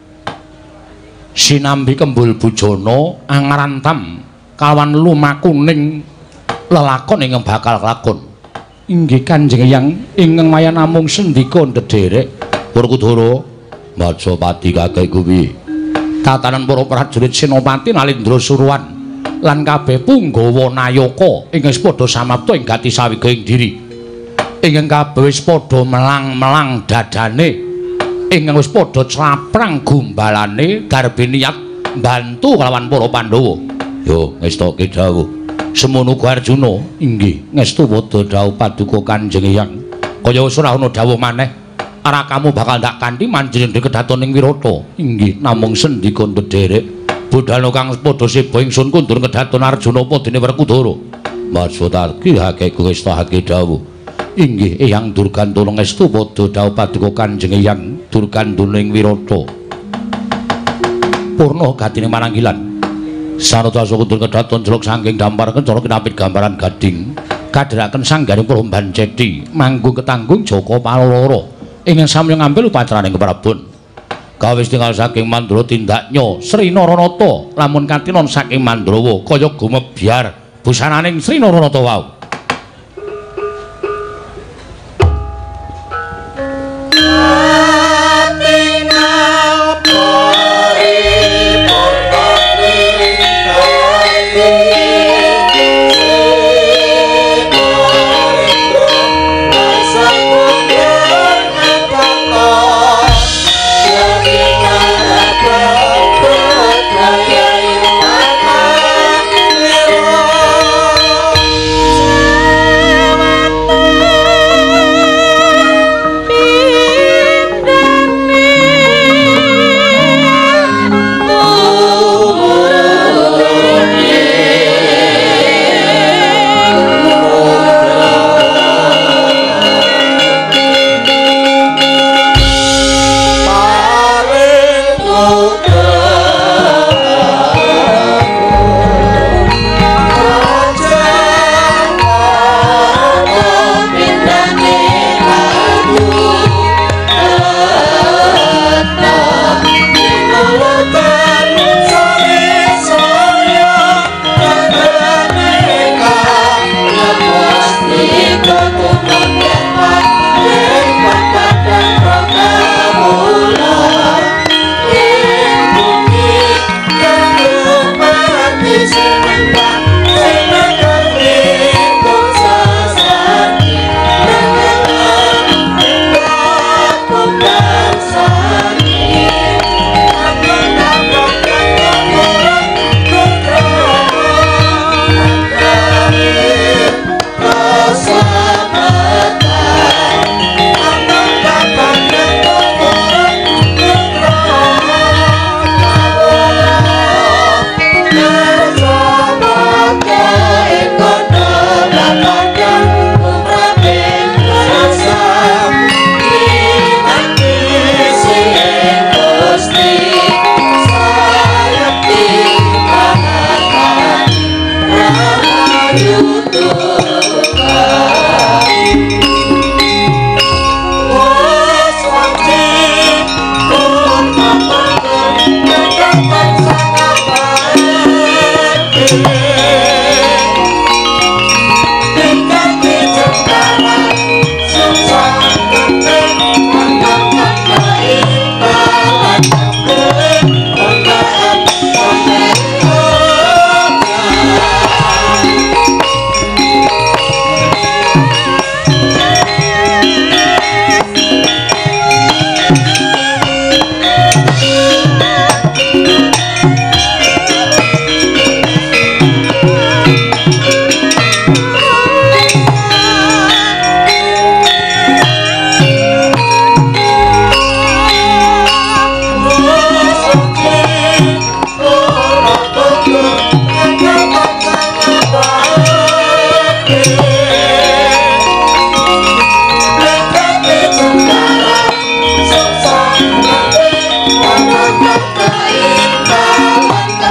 Sinambi Kembul Bujana angarantam kawan lumakuning lelakon ingkang bakal kelakon. Inggih Kanjeng Hyang ingkang maya namung sendika ndederek. Werkudara Matsapati kakekku piye? Tatanan para prajurit Senopati Nalendra Suruhan lan kabeh Punggawa Nayaka ingkang padha samapta ing gati sawigaing diri. Ingkang kabeh wis padha melang-melang dadane, ingkang wis padha claprang gumbalane garbe niat bantu kelawan para Pandhawa. Yo ngestoke dawuh. Semono uga Arjuna. Inggih, ngestu padha dawuh Paduka Kanjeng Hyang. Kaya wis ora ana dawuh maneh. Arakamu bakal ndak kanthi manjing kedatoning Wirata. Inggih, namung sendika ndederek. Budhal kang padha seba ingsun kundur kedaton Arjuna apa dene Werkudara. Matsapati kakekku ngestahake dawuh. Inggih, Eyang Durgandana ngestu padha dawuh Paduka Kanjeng Hyang Durgandana ing Wirata. Purna gatine mananggilan. Sanutasa kundur kedaton jeluk saking dampar kencana kinapit gambaran gading. Kadheraken sanggaring Promban Cethi manggung ketanggung Jaka Paloro ingkang sami ngambil upacaraning keprabon. Kawis tinggal saking Mandura tindaknya Sri Naranata lamun katinon saking Mandrawa kaya gumebyar busananing Sri Naranata wau.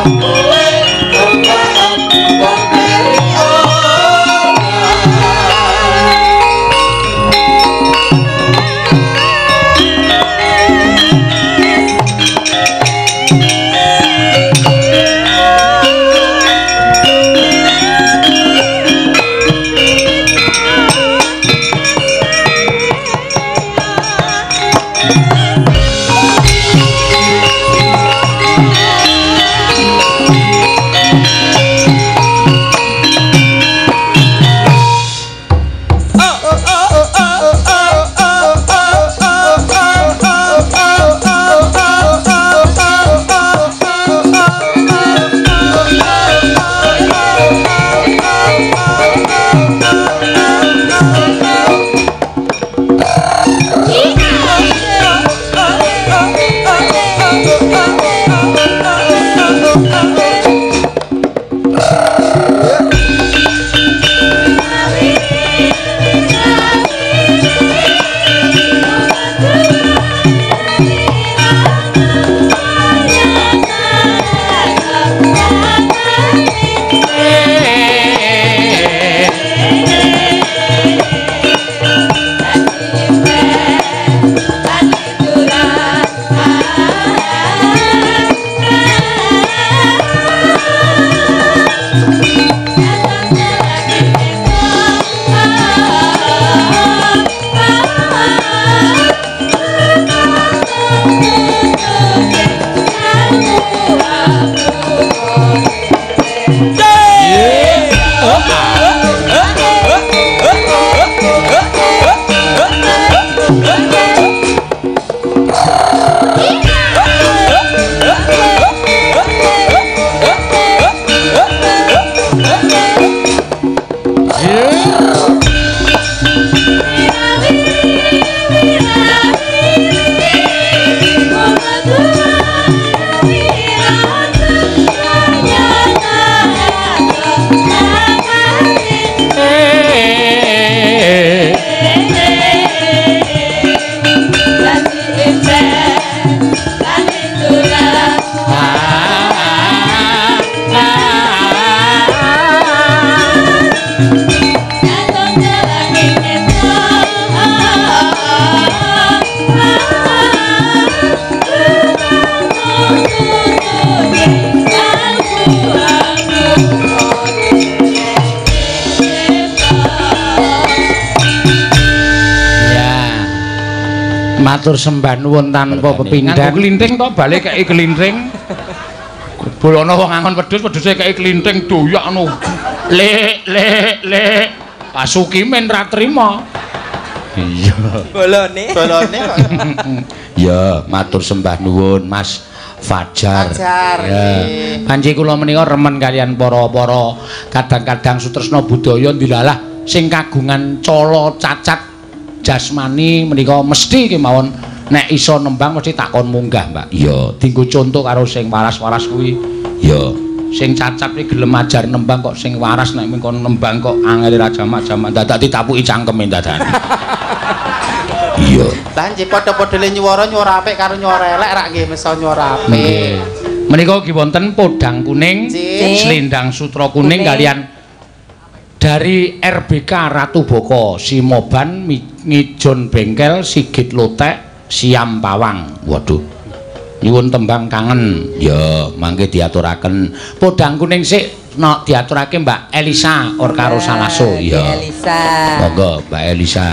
Matur sembah nuwun tanpa pepindhan. Nganggo klinthing to bali kei klinthing. Bolono wong angon wedhus-wedhuse kei klinthing doyak ngono. Le. Pasuki men ra trima. Iya. Bolone kok. Ya, matur sembah nuwun Mas Fajar. Ya. Panci kula menika remen kalian para-para kadang-kadang sutresna budaya ndilalah sing kagungan cala cacat jasmani menika mesti kemawon nek iso nembang mesti takon munggah, Mbak. Iya, dienggo contoh karo sing waras-waras kuwi. Ya, sing cacat iki gelem ajar nembang kok sing waras nek mengkon nembang kok angel ra jamak-jamak dadak ditapuki cangkeme dadane. Iya. Lah nggih padha-padha le nyuwara apik karo nyuwara elek rak nggih mesa nyuwara apik. Menika ugi wonten podang kuning, selendang sutra kuning kalian dari RBK Ratu Boko, Simoban, Ngijon Bengkel, Sigit Lotek, Siam Pawang. Waduh. Nyuwun tembang kangen. Ya, mangke diaturaken. Podang kuning sik diaturake Mbak Elisa or karo Salaso. Ya. Elisa. Monggo Mbak Elisa.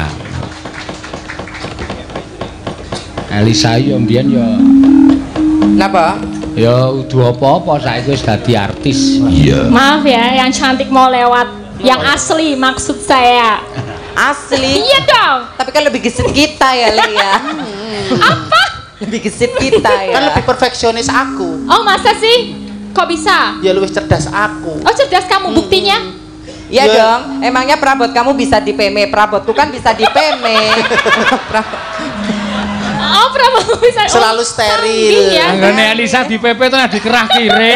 Elisa yo mbiyen yo. Napa? Ya udu apa-apa saiki wis dadi artis. Iya. Maaf ya, yang cantik mau lewat. Yang asli maksud saya. Asli? Iya dong. Tapi kan lebih gesit kita ya, Le ya. Apa? Lebih gesit kita ya. Kan lebih perfeksionis aku. Oh, masa sih? Kok bisa? Ya lebih cerdas aku. Oh, cerdas kamu buktinya? Iya dong. Emangnya perabot kamu bisa di PM, perabotku kan bisa di PM. Oh, perabotku bisa. Selalu steril. Ya, Anggone Elisa di PP itu dikerah kiri.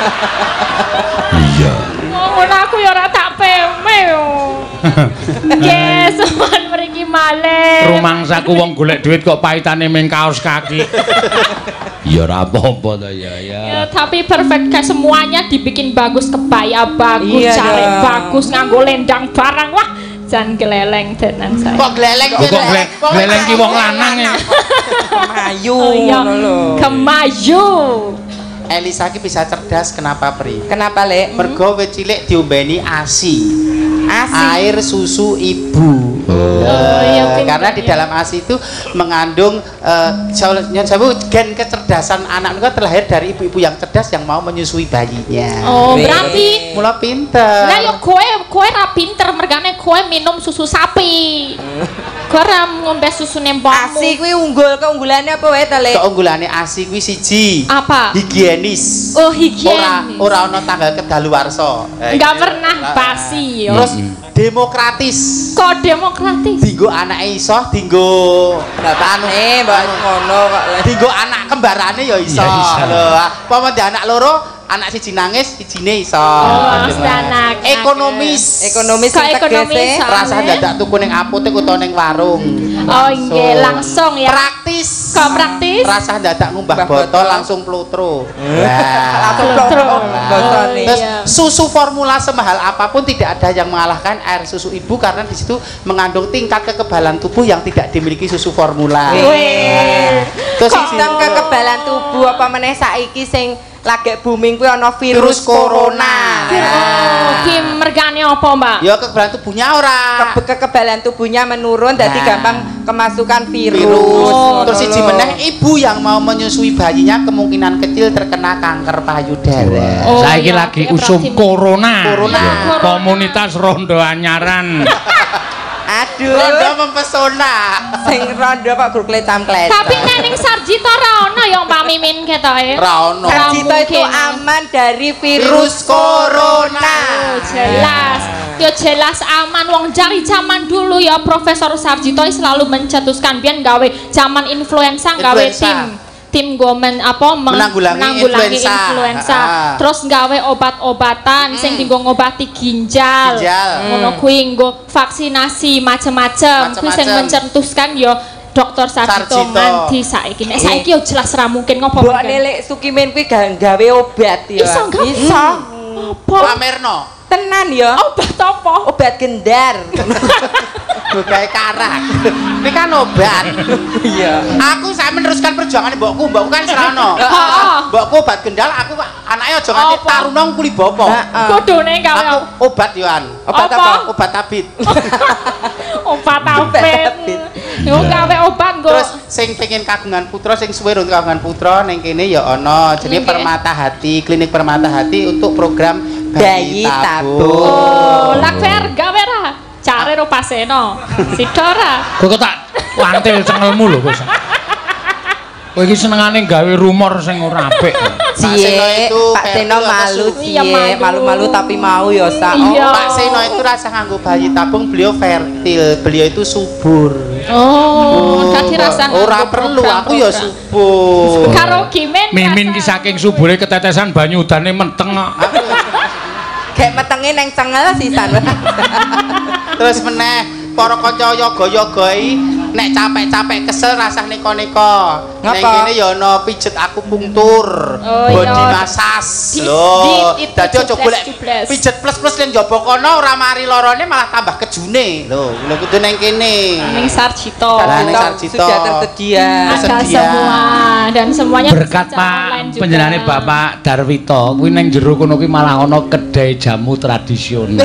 Iya. ngono aku ya ora tak peme yo. Nggih, sowan mriki malih. Rumangsaku wong golek duit kok pahitane ming kaos kaki. Ya ora apa-apa ta ya. Ya, tapi perfect kayak semuanya dibikin bagus, kebaya bagus, Iya, care dong. bagus, nganggo lendang barang. Wah, jan geleleng tenan saya. Kok gleleng Gleleng ki wong lanang ya. Kemayu Oh iya, ngono lho. kemayu. Elisa ki bisa cerdas kenapa Pri? Kenapa, Lek? Mergo wit cilik diombeni ASI. Asi. Air susu ibu. iya, pinter, Karena di ya. dalam ASI itu mengandung gen kecerdasan anak itu terlahir dari ibu-ibu yang cerdas yang mau menyusui bayinya. Oh, Weh. berarti Mula pinter. nah yo kowe ra pinter mergane kowe minum susu sapi. Kowe ra ngombe susune mbokmu. Asi kuwi keunggulannya apa wae ta, Lek? Keunggulannya ASI kuwi siji. Apa? Higienis. Oh, higienis. Ora ana tanggal kedaluwarsa. Enggak pernah basi yo. Terus demokratis. Kok demokratis? Dinggo anake iso, dinggo anu Mbak ngono kok, Lek. dinggo anak kembarane ya iso. Ya iso. Lho, apa di anak loro, anak siji nangis, sijine iso. Oh, mesti anak. Ekonomis. Ekonomis Kok sing ekonomis, tegese. Soalnya? Rasa dadak tuku ning apotek utawa ning warung. Oh, nggih, langsung ya. Praktis. Kok praktis? Rasa dadak ngumbah Ngumbah botol botol. langsung plutro. Langsung Plutro. botone. Terus Iya. susu formula semahal apapun tidak ada yang mengalahkan air susu ibu karena di situ mengandung tingkat kekebalan tubuh yang tidak dimiliki susu formula. Weh. Terus Sistem kekebalan tubuh apa meneh saiki sing lagi booming kuwi ana virus corona. Oh, ki mergane apa, Mbak? Ya kekebalan tubuhnya ora. Kekebalan tubuhnya menurun jadi Nah. gampang kemasukan virus. Virus. Oh, Terus siji meneh ibu yang mau menyusui bayinya kemungkinan kecil terkena kanker payudara. Oh, Saiki iya, lagi iya, usum berarti- corona. Corona. Ya, komunitas Rondo Anyaran. Aduh, Rondo mempesona. sing rondo kok grup kletam-kletam. Tapi nening Sarjito ra ono yang Pak Mimin ketoke. Ra ono. Sarjito itu mungkin. aman dari Virus virus corona. Oh, jelas. Yo jelas aman wong dari zaman dulu ya Profesor Sarjito selalu mencetuskan biyen gawe zaman influenza gawe Influenza. tim gomen apa Menanggulangi influenza. Ah. Terus gawe obat-obatan sing dienggo ngobati ginjal. Ginjal. Ngono kuwi nggo vaksinasi macem-macem. Kuwi sing Macem-macem. mencetuskan yo Dr. Sarjito Sarjito. nganti saiki. Nek saiki yo jelas ra mungkin ngopo Mbok mungkin. Lek Sukimin kuwi gawe obat ya. Iso nggak? Iso. Apa? Pamerno. Tenan ya. Obat apa? Obat gendar. Bukai karak. Ini kan obat. Iya. Aku saya meneruskan perjuangan mbokku kan serano. Heeh. Mbokku obat gendal, aku anaknya aja nganti Apa? tarunong kuli bopo. Kudune gawe Aku obat yoan. Obat Apa? apa? Obat tabit. obat apit. apit. Yo gawe obat nggo. Terus sing pengen kagungan putra, sing suwe rung kagungan putra ning kene ya ana jenenge Nggih. Permata Hati, klinik Permata Hati untuk program Bayi tabung. Oh, lak ver gawe ra. Care ro paseno. Sidora. Kowe kok tak wantil cengelmu lho kowe. Kowe iki senengane gawe rumor sing ora apik. Seno Cie, itu Pak Seno Vertu apa malu Su? Iya, cie, malu. malu-malu tapi mau ya sak. Iya. Pak Seno itu rasa nganggo bayi tabung, beliau fertil, beliau itu subur. Oh, dadi rasa Ora nganggo perlu, program- aku ya program. subur. Karo Gimen. Mimin ki saking subure ketetesan banyu udane menteng kok. Kayak metenge neng cengel sisan. Terus meneh para kanca yoga-yoga iki nek capek-capek kesel rasah neko-neko. Ning Ngapa? kene ya ana pijet akupunktur, Oh, body iya. massage. Di- Lho, itu dadi aja golek jubles. pijet plus-plus ning jaba kono ora mari lorone malah tambah kejune. Lho kudu ning kene. Ning Sarjito. Lah, ning Sarjito. Sudah tersedia. Ada tersedia. semua dan semuanya Berkat bisa Pak online juga. penjenengan Bapak Darwito kuwi ning jero kono kuwi malah ana kedai jamu tradisional.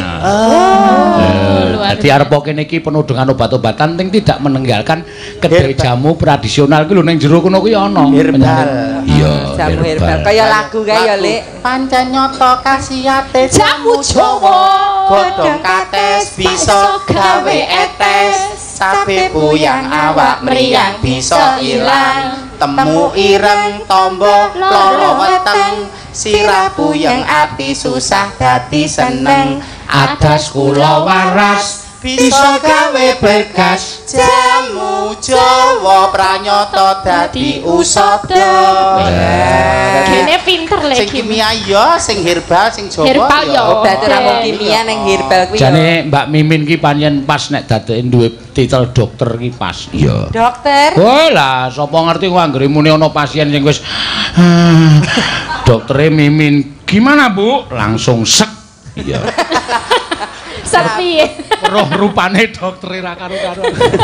luar Jadi arep kene iki penuh dengan obat-obatan sing tidak meninggalkan kedai Herbal. jamu tradisional kuwi lho ning jero kono kuwi ana. Herbal. Iya, Jamu herbal. Kaya lagu kae ya, Lek. Pancen nyoto kasihate Jamu Jawa. godhong kates bisa gawe etes sabe puyang awak mriyang bisa ilang temu ireng tombo loro weteng sirah puyang ati susah dadi seneng Adas kula waras bisa gawe berkas jamu Jawa pranyata dadi usada. Kene pinter lek sing kimia ya, sing herbal, sing Jawa ya. Berarti ora mung kimia ning herbal kuwi. Jane Mbak Mimin ki pancen pas nek dadeke duwe titel dokter ki pas. Iya. Dokter. Oh lah, sapa ngerti kok anggere muni ana pasien sing wis doktere Mimin. Gimana, Bu? Langsung sek. Iya. Sepi. Roh rupane dokter ra karo-karo.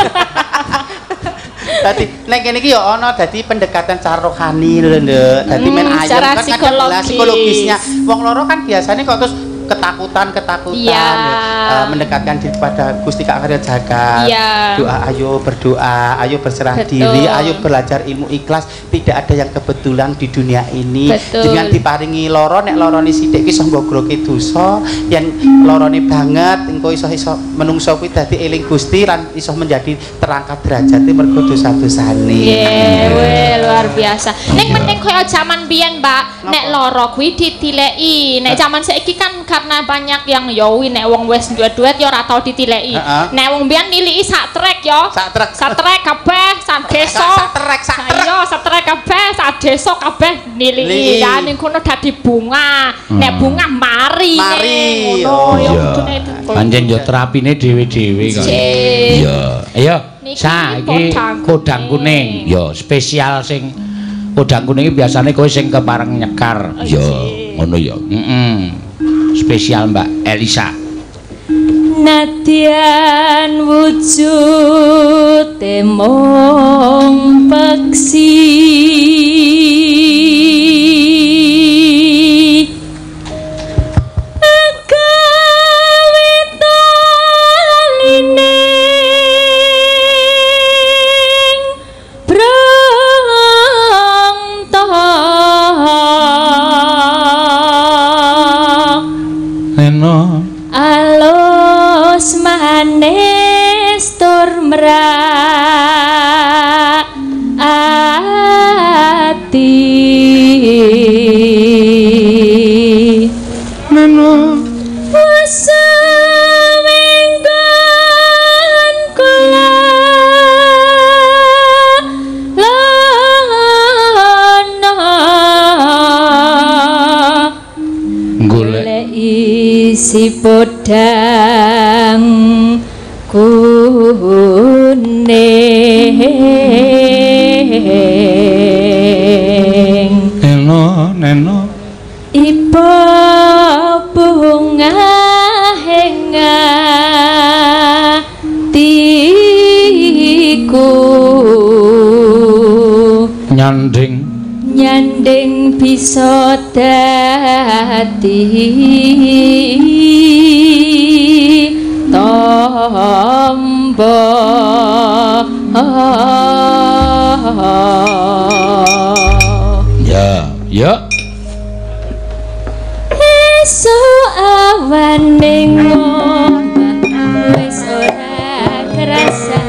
Dadi nek kene iki ya ana dadi pendekatan cara rohani lho, Nduk. Dadi men ayam kan kadang psikologisnya. Wong loro kan biasanya kok terus ketakutan mendekatkan diri pada Gusti Kak Karya Jagat. Doa, ayo berdoa, ayo berserah diri, ayo belajar ilmu ikhlas. Tidak ada yang kebetulan di dunia ini. Dengan diparingi loro, nek lorone sithik iso nggogroke dosa, yen lorone banget engko iso menungso kuwi dadi eling Gusti lan iso menjadi terangkat derajate mergo dosa-dosane. Luar biasa. Ning mending koyo jaman biyen, Mbak, nek loro kuwi ditileki. Nek jaman saiki kan karena banyak yang yowi nek wong wis duet-duet ya ora tau ditileki. Nek wong mbiyen niliki sak trek ya. Sak trek kabeh, sak desa. Iya, sak trek kabeh, sak desa kabeh niliki. Ya ning kono dadi bunga. Nek bunga mari. Ngono ya kudune itu. Pancen ya terapine dhewe-dhewe kok. Iya. Ayo, saiki kodang kuning. Ya, spesial sing kodang kuning iki biasane kowe sing kepareng nyekar. Ya, ngono ya. Spesial Mbak Elisa. Nadyan wujud temong peksi alus manis tur mraati neno wasawenggan kula lana golek isi podang kuning neno ipo bunga hengatiku nyanding bisa dadi tombo ya esuk awan ning wis ora kerasa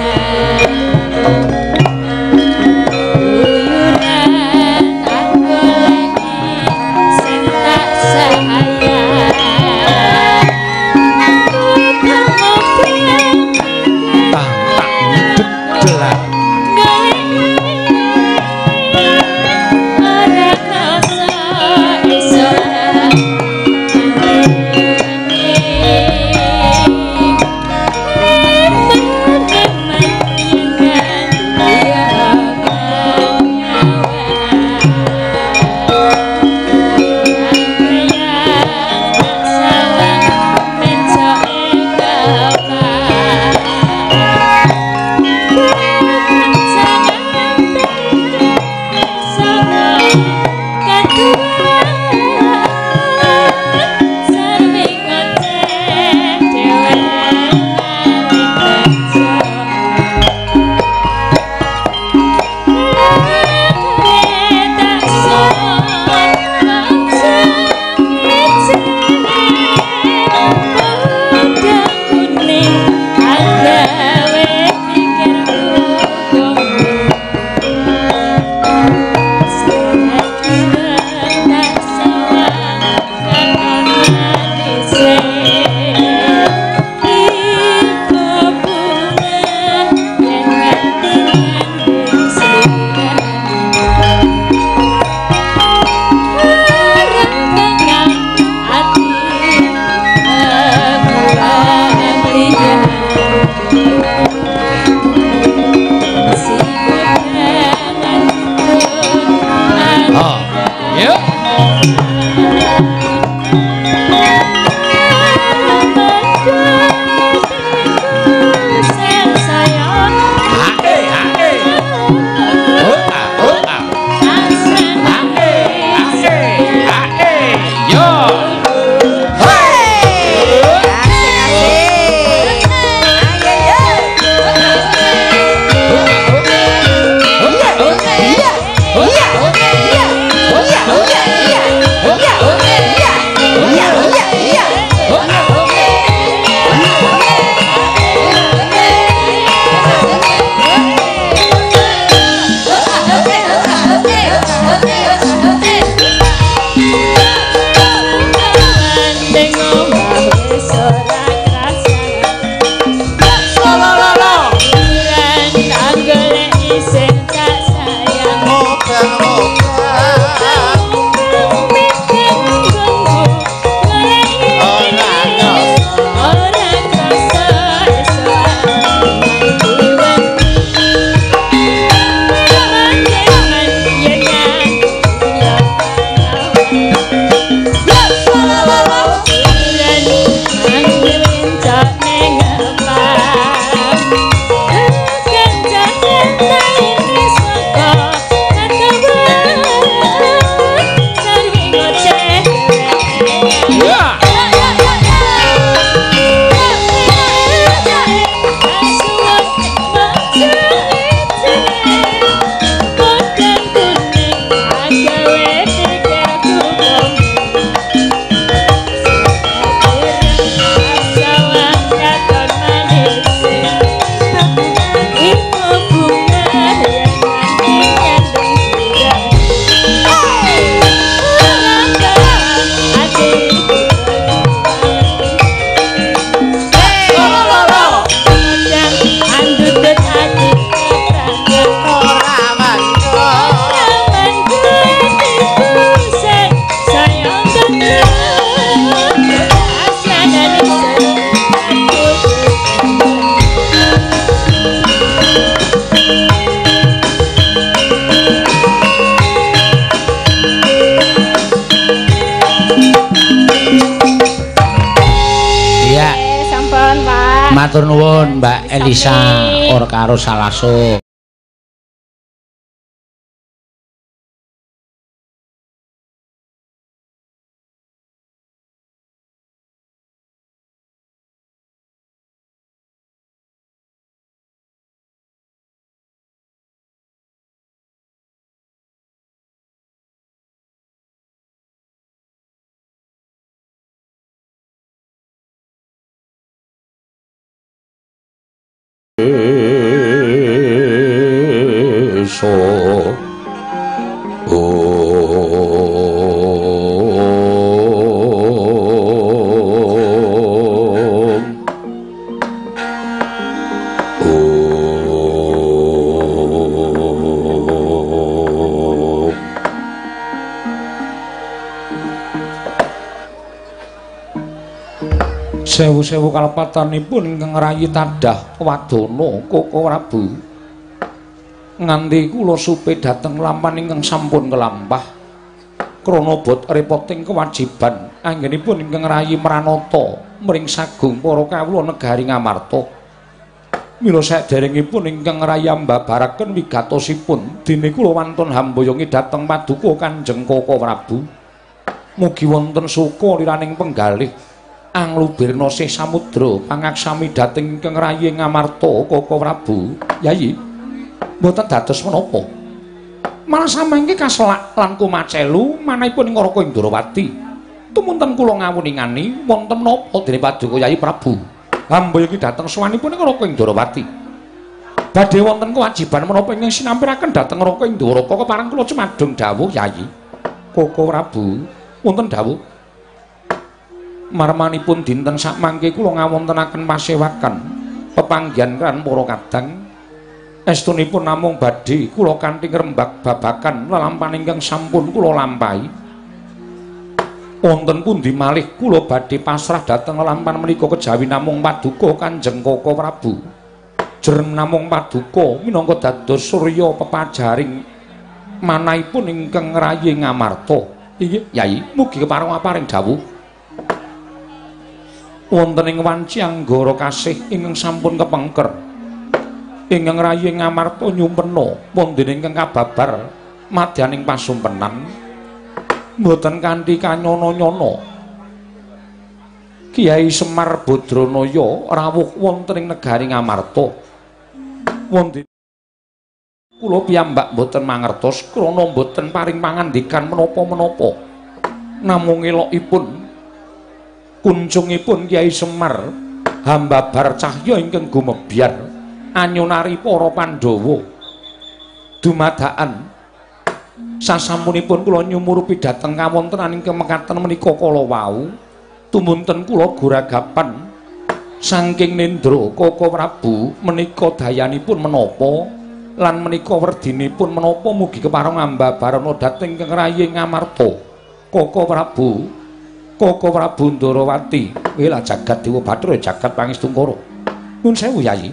Matur nuwun Mbak Elisa or karo Salaso. Sewu-sewu kalepatanipun ingkang rayi tadah Wadana Koko Prabu. Nganti kula supe dhateng lampahan ingkang sampun kelampah. Krana bot repoting kewajiban anggenipun ingkang rayi Mranata mring sagung para kawula negari Ngamarta. Mila saderengipun ingkang rayi mbabaraken wigatosipun dene kula wantun hambayongi dhateng Paduka Kanjeng Koko Prabu. Mugi wonten suka liraning penggalih anglubirna sih samudra pangaksami dhateng ingkang rayi Ngamarta Koko Prabu. Yayi, mboten dados menapa. Malah samangke kaselak lan kumacelu manahipun ing Raka Indrawati. Tumunten kula ngawuningani wonten menapa dene Paduka Yayi Prabu. Hamba iki dhateng sowanipun ing Raka Indrawati. Badhe wonten kewajiban menapa ingkang sinampiraken dhateng Raka Indrawata kepareng kula cumadung dawuh Yayi. Koko Prabu, wonten dawuh marmanipun dinten sakmangke kula ngawontenaken pasewakan pepanggihan kan para kadang estunipun namung badhe kula kanthi ngrembak babakan lelampahan ingkang sampun kula lampahi wonten pundi malih kula badhe pasrah dhateng lelampahan menika kejawi namung Paduka Kanjeng Koko Prabu jerem namung Paduka minangka dados surya pepajaring manahipun ingkang rayi Ngamarta. Inggih Yayi, mugi kepareng-paring dawuh wonten ing wanci anggara kasih ingkang sampun kepengker ingkang rayi Ngamarta nyumpena wonten ingkang kababar madyaning pasumpenan mboten kanthi kanyana-nyana Kyai Semar Badranaya rawuh wonten ing negari Ngamarta wonten kula piyambak mboten mangertos krana mboten paring pangandikan menapa-menapa namung elokipun kuncungipun Kyai Semar hambabar cahya ingkang gumebyar anyunari para Pandhawa dumadakan sasampunipun kula nyumurupi dhateng kawontenan ingkang mekaten menika kala wau tumunten kula guragapan saking Nendra Koko Prabu menika dayanipun menapa lan menika werdinipun menapa mugi kepareng ambabarana dhateng ingkang rayi Ngamarta Koko Prabu Koko Prabu Ndarawati. Wela jagat Dewa Bathara jagat Pangestungkara. Nuwun sewu Yayi.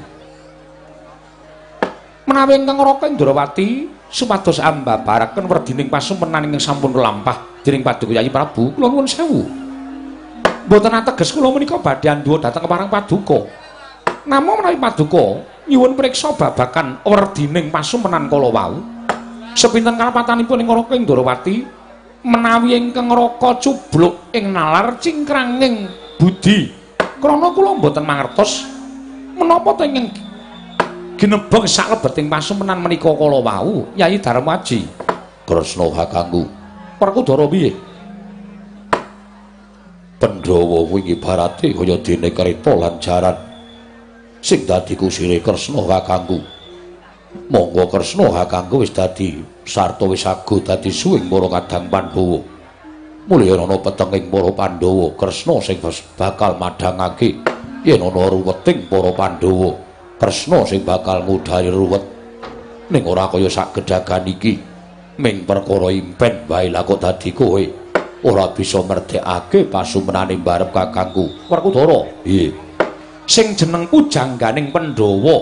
Menawi ingkang Raka Ndarawati supados ambabaraken werdining pasumpenan ingkang sampun kelampah dening Paduka Yayi Prabu, kula nuwun sewu. Mboten ateges kula menika badhe andhuwa dhateng kepareng Paduka. Namung menawi Paduka nyuwun priksa babagan werdining pasumpenan kala wau, sepinten kalepatanipun ing Raka Ndarawati menawi ingkang raka cubluk ing nalar cingkranging budi krana kula mboten mangertos menapa to ingkang ginebeng saklebeting pasumenan menika kala wau Nyai Darmaji. Kresna kakangku, Werkudara piye? Pandhawa kuwi ibarate kaya dene kereta lan jaran sing dadi kusire Kresna kakangku. Monggo Kresna kakangku wis dadi sarta wis ago dadi suwing para kadang Pandhawa. Mulya ana petenging para Pandhawa, Kresna sing bakal madhangake yen ana ruweting para Pandhawa. Kresna sing bakal ngudari ruwet. Ning ora kaya sak gedhagan iki. Ming perkara impen wae lah kok dadi kowe ora bisa merdekake pasumenane barep kakangku. Werkudara, piye? Sing jeneng pujangganing Pandhawa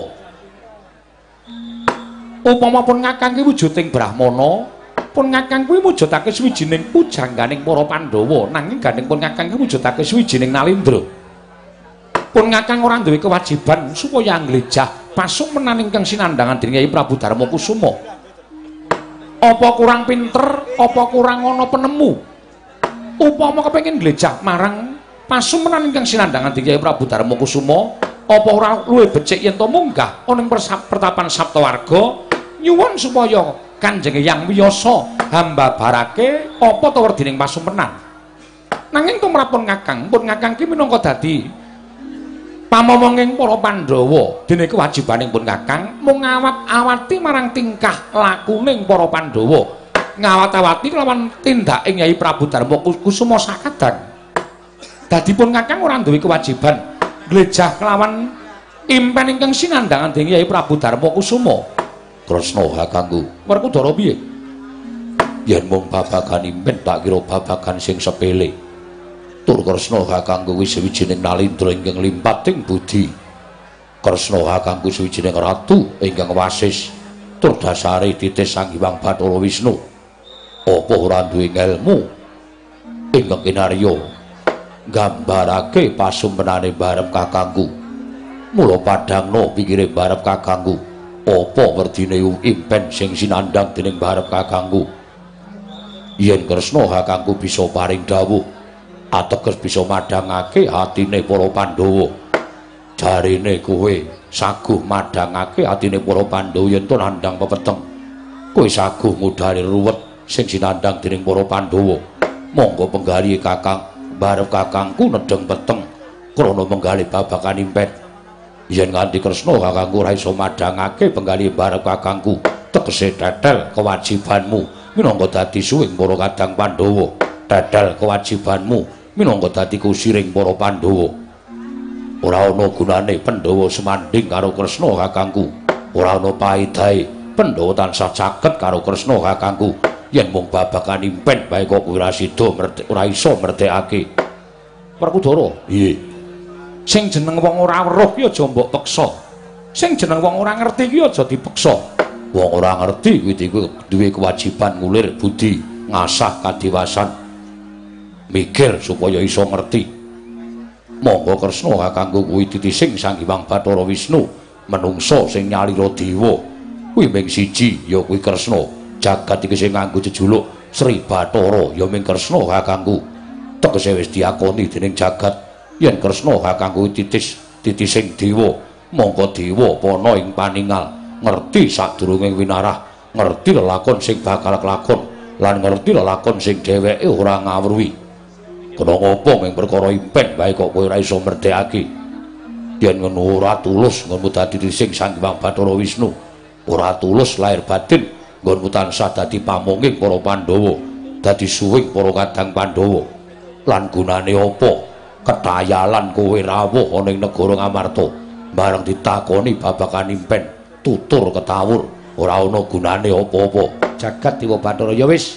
upama pun ngakang ki wujuding Brahmana, pun ngakang kuwi mujudake swijining pujangganing para Pandhawa, nanging gandeng pun ngakang ki wujudake swijining Nalindra. Pun ngakang ora duwe kewajiban supaya nglejah pasumenan ingkang sinandhangan dening Kyai Prabu Darmakusuma. Apa kurang pinter, apa kurang ana penemu? Upama kepengin nglejah marang pasumenan ingkang sinandhangan dening Kyai Prabu Darmakusuma, apa ora luwih becik yen to munggah ana ing pertapan Saptawarga nyuwun supaya Kanjeng Hyang Wiyasa hambabarake apa to werdining pasumenan. Nanging tumrap pun ngakang ki minangka dadi pamomonging para Pandhawa dene kewajibaning pun kakang mung ngawat-awati marang tingkah lakuning para Pandhawa, ngawat-awati kelawan tindake Nyai Prabu Darmakusuma sakadan. Dadi pun kakang ora duwe kewajiban glejah kelawan impen ingkang sinandhangan dening Kyai Prabu Darmakusuma. Kresna kakangku, Werkudara piye? yen mung babagan impen tak kira babagan sing sepele. Tur Kresna kakangku kuwi sawijining Nalindra ingkang limpating budi. Kresna kakangku sawijining ratu ingkang wasis. Tur dasare titis Sang Hyang Bathara Wisnu. Apa ora duwe ilmu ingkang kinarya nggambarake pasumenane barep kakangku. Mula padhangna pikire barep kakangku. Apa werdine impen sing sinandhang dening barep kakangku. Yen Kresna kakangku bisa paring dawuh ateges bisa madhangake atine para Pandhawa. Jarine kowe saguh madhangake atine para Pandhawa yen to nandhang pepeteng. Kowe saguh ngudari ruwet sing sinandhang dening para Pandhawa. Monggo penggali kakang barep kakangku nedeng peteng krana menggali babagan impen. Yen nganti Kresna kakangku ora iso madhangake penggali barep kakangku, tegese tetel kewajibanmu minangka dadi suwing para kadang Pandhawa. Tetel kewajibanmu minangka dadi kusiring para Pandhawa. Ora ana gunane Pandhawa semanding karo Kresna kakangku. Ora ana paedahe Pandhawa tansah caket karo Kresna kakangku. Yen mung babagan impen bae kok ora sida ora iso merdekake. Werkudara, piye? Sing jeneng wong ora weruh ki aja mbok peksa. Sing jeneng wong ora ngerti ki aja dipeksa. Wong ora ngerti kuwi duwe kewajiban ngulir budi, ngasah kadiwasan, mikir supaya iso ngerti. Monggo Kresna kakangku kuwi titising Sang Hyang Bathara Wisnu, menungsa sing nyalira dewa. Kuwi ming siji ya kuwi Kresna. Jagat iki sing nganggo jejuluk Sri Bathara ya ming Kresna kakangku. Tegese wis diakoni dening jagat yen Kresna kakangku titising dewa, mongko dewa pana ing paningal, ngerti sadurunge winarah, ngerti lelakon sing bakal kelakon lan ngerti lelakon sing dheweke ora ngawruhi. Kena ngopo ming perkara impen wae kok kowe ora iso merdekake. Yen ngono ora tulus nggonmu dadi titising Sang Hyang Bathara Wisnu, ora tulus lahir batin nggonmu tansah dadi pamonging para Pandhawa, dadi suwing para kadang Pandhawa. Lan gunane apa? Ketayalan kowe rawuh ana ing negara Ngamarta bareng ditakoni babagan impen tutur ketawur ora ana gunane apa-apa. Jagat Dewa Bathara ya wis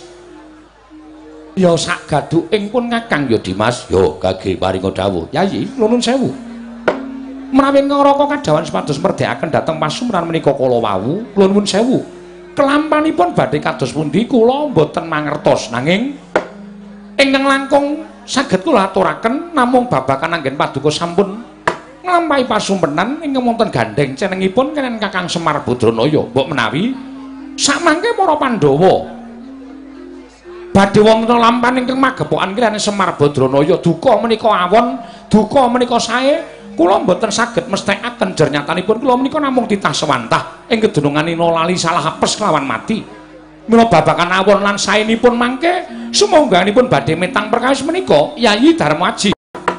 ya sak gaduking pun ngakang ya Dimas ya gage paringa dawuh. Yayi nuwun sewu. Menawi ngraka kadhawan supados merdekaken dhateng pasumenan menika kala wau, kula nuwun sewu. Kelampanipun badhe kados pundi kula mboten mangertos, nanging ingkang langkung saged kula aturaken namung babakan anggen paduka sampun nglampahi pasumenan ingkang wonten gandeng cenengipun kenen Kakang Semar Badranaya. Mbok menawi samangke para Pandhawa badhe wonten lampahan ingkang magepokan kirane Semar Badranaya duka menika awon, duka menika sae, kula mboten saged mesthekaken jernyatanipun kula menika namung titah sewantah ing kedununganipun lali salah apes kelawan mati. Mila babakan awon lan saenipun mangke sumangganipun badhe metang perkawis menika Yayi Darmaji.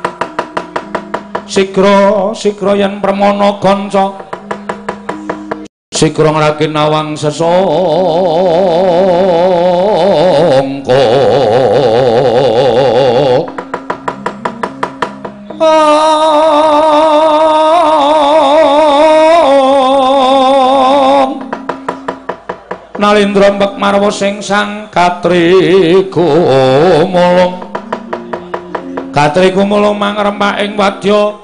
Sigra yen Permana Ganca sigra ngraken awang sesangka Nalindra mbek marwa sing sang Katri Gumulung mangrempak ing wadya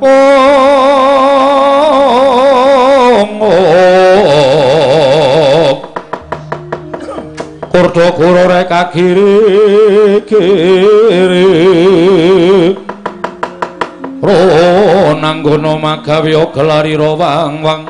Kurda kura reka kiri ro nanggono magawe gelari wang-wang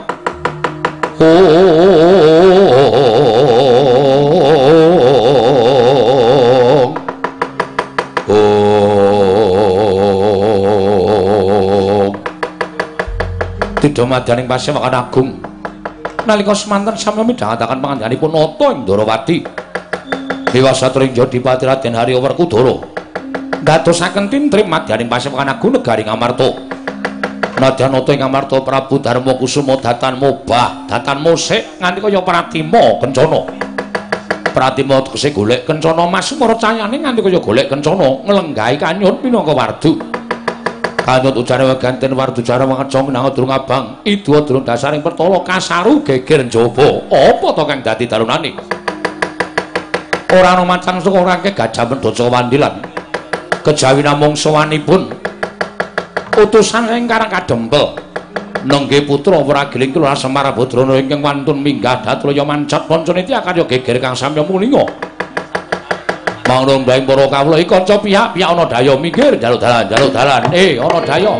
Tidha madyaning Pasewakan Agung nalika semanten sami midhangetaken pangandhanipun nata ing Ndarawati Dewa Satria Jodipati Raden Harya Werkudara ndadosaken tintrim madyaning Pasewakan Agung negari Ngamarta nadyan nata ing Ngamarta Prabu Darma Kusuma datan mobah datan musik nganti kaya Pratima Kencana Pratima tegese golek Kencana Mas Sumara cayane nganti kaya golek Kencana nglenggahi kanyut minangka wardu Kanyut ujare weganten wardu jara mangeca minangka durung abang idu durung dasaring pertala kasaru geger njaba apa to kang dadi dalunane ora ana macan saka rangke gajah mendosa wandilan kejawi namung sowanipun utusan ing karang kadempel nengge putra Pragiling Kelurahan Semar Badranaya ingkang wantun minggah datraya mancat pancane tiakarya geger kang samya mulinga Mangrung baing para kawula iki kanca pihak ana daya minggir jaluk dalan ana daya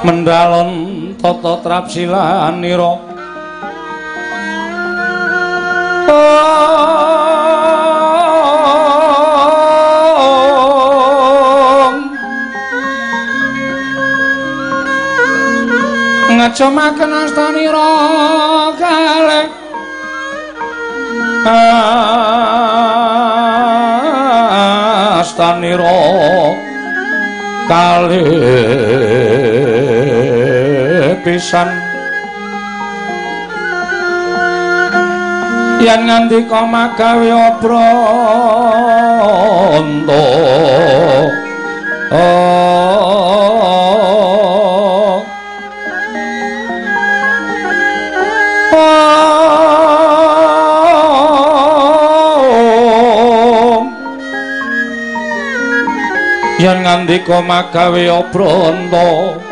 mendalon tata trapsilanira ngacomaken astanira kalih astanira kalih pisan yen ngandika magawe obranta yen ngandika magawe obranta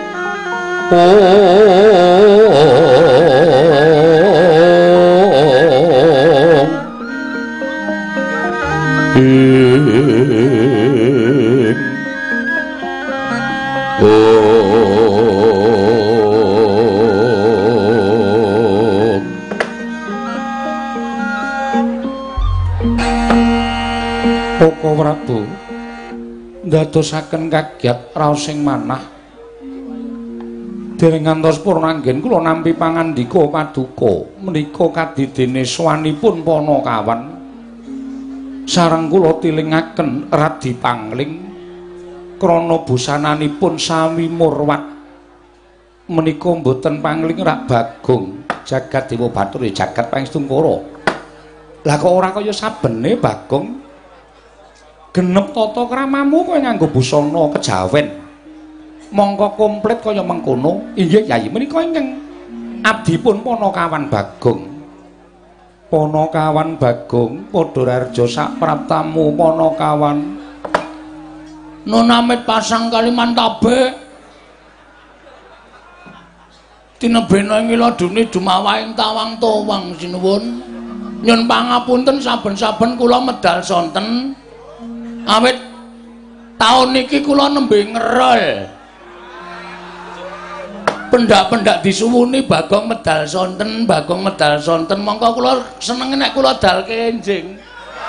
Koko Prabu ndadosaken kagiat raos sing manah dereng ngantos purnanggen kula nampi pangandika paduka menika kadidene swanipun Panakawan sareng kula tilingaken radi pangling krana busananipun sami murwat menika mboten pangling rak Bagong jagat Dewa Bathara jagat Pangestungkara lah kok ora kaya sabene Bagong genep tata kramamu kowe nganggo busana kejawen mongko komplit kaya mengkono inggih Yayi menika ingkang abdipun Panakawan Bagong Bagong padha rarja sak praptamu Panakawan nunamit pasang Kalimantabe tinebena ngila duni dumawahing tawang-tawang sinuwun nyun pangapunten saben-saben kula medal sonten awit taun niki kula nembe ngerol pendak-pendak disuwuni Bagong medal sonten mongko kula seneng nek kula dal kenjing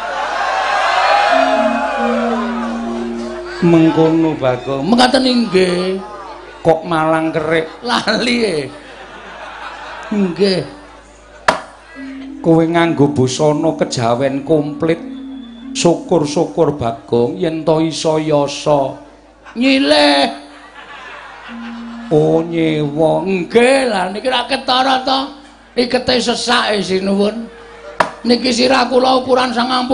mengkono Bagong mekaten inggih kok malang kerik lali nggih kowe nganggo busana kejawen komplit syukur-syukur Bagong yen to isa yasa nyilih oh nyewa nggih lah niki ra ketara to ikete sesake sinuwun niki sirah kula ukuran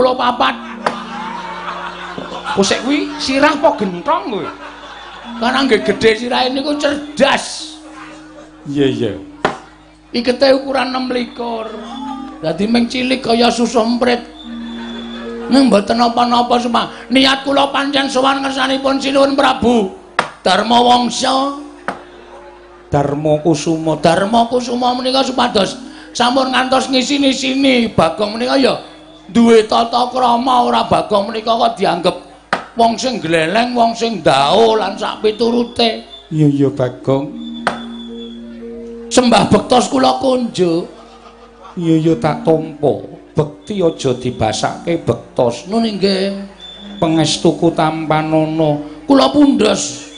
94 kosek kuwi sirah apa gentong kuwi karena nggih gedhe sirahe niku cerdas iya ikete ukuran 26 dadi ming cilik kaya susu emprit nang mboten napa-napa semua niat kula pancen sowan ngersanipun Sinuwun Prabu Darma Wangsa Darma Kusuma menika supados sampun ngantos ngisi-nisini Bagong menika ya duwe tata krama ora Bagong menika kok dianggep wong sing gleleng wong sing ndao lan sak piturute iya Bagong sembah bektos kula kunjuk iya tak tampa bekti aja dibasake bektos nun nggih pangestuku tampanana kula pundhes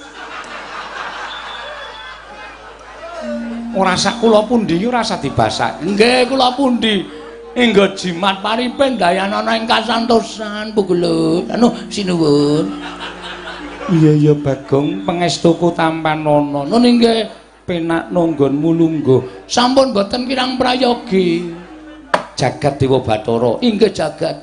ora sak kula pundi ora usah dibasake nggih kula pundi enggo jimat paripe dayanana ing kasantosan pugulut anu sinuwun iya Bagong pangestuku tampanana nun nggih penak nonggonmu lungguh sampun boten kirang prayogi jagat Dewa Bathara inggih jagat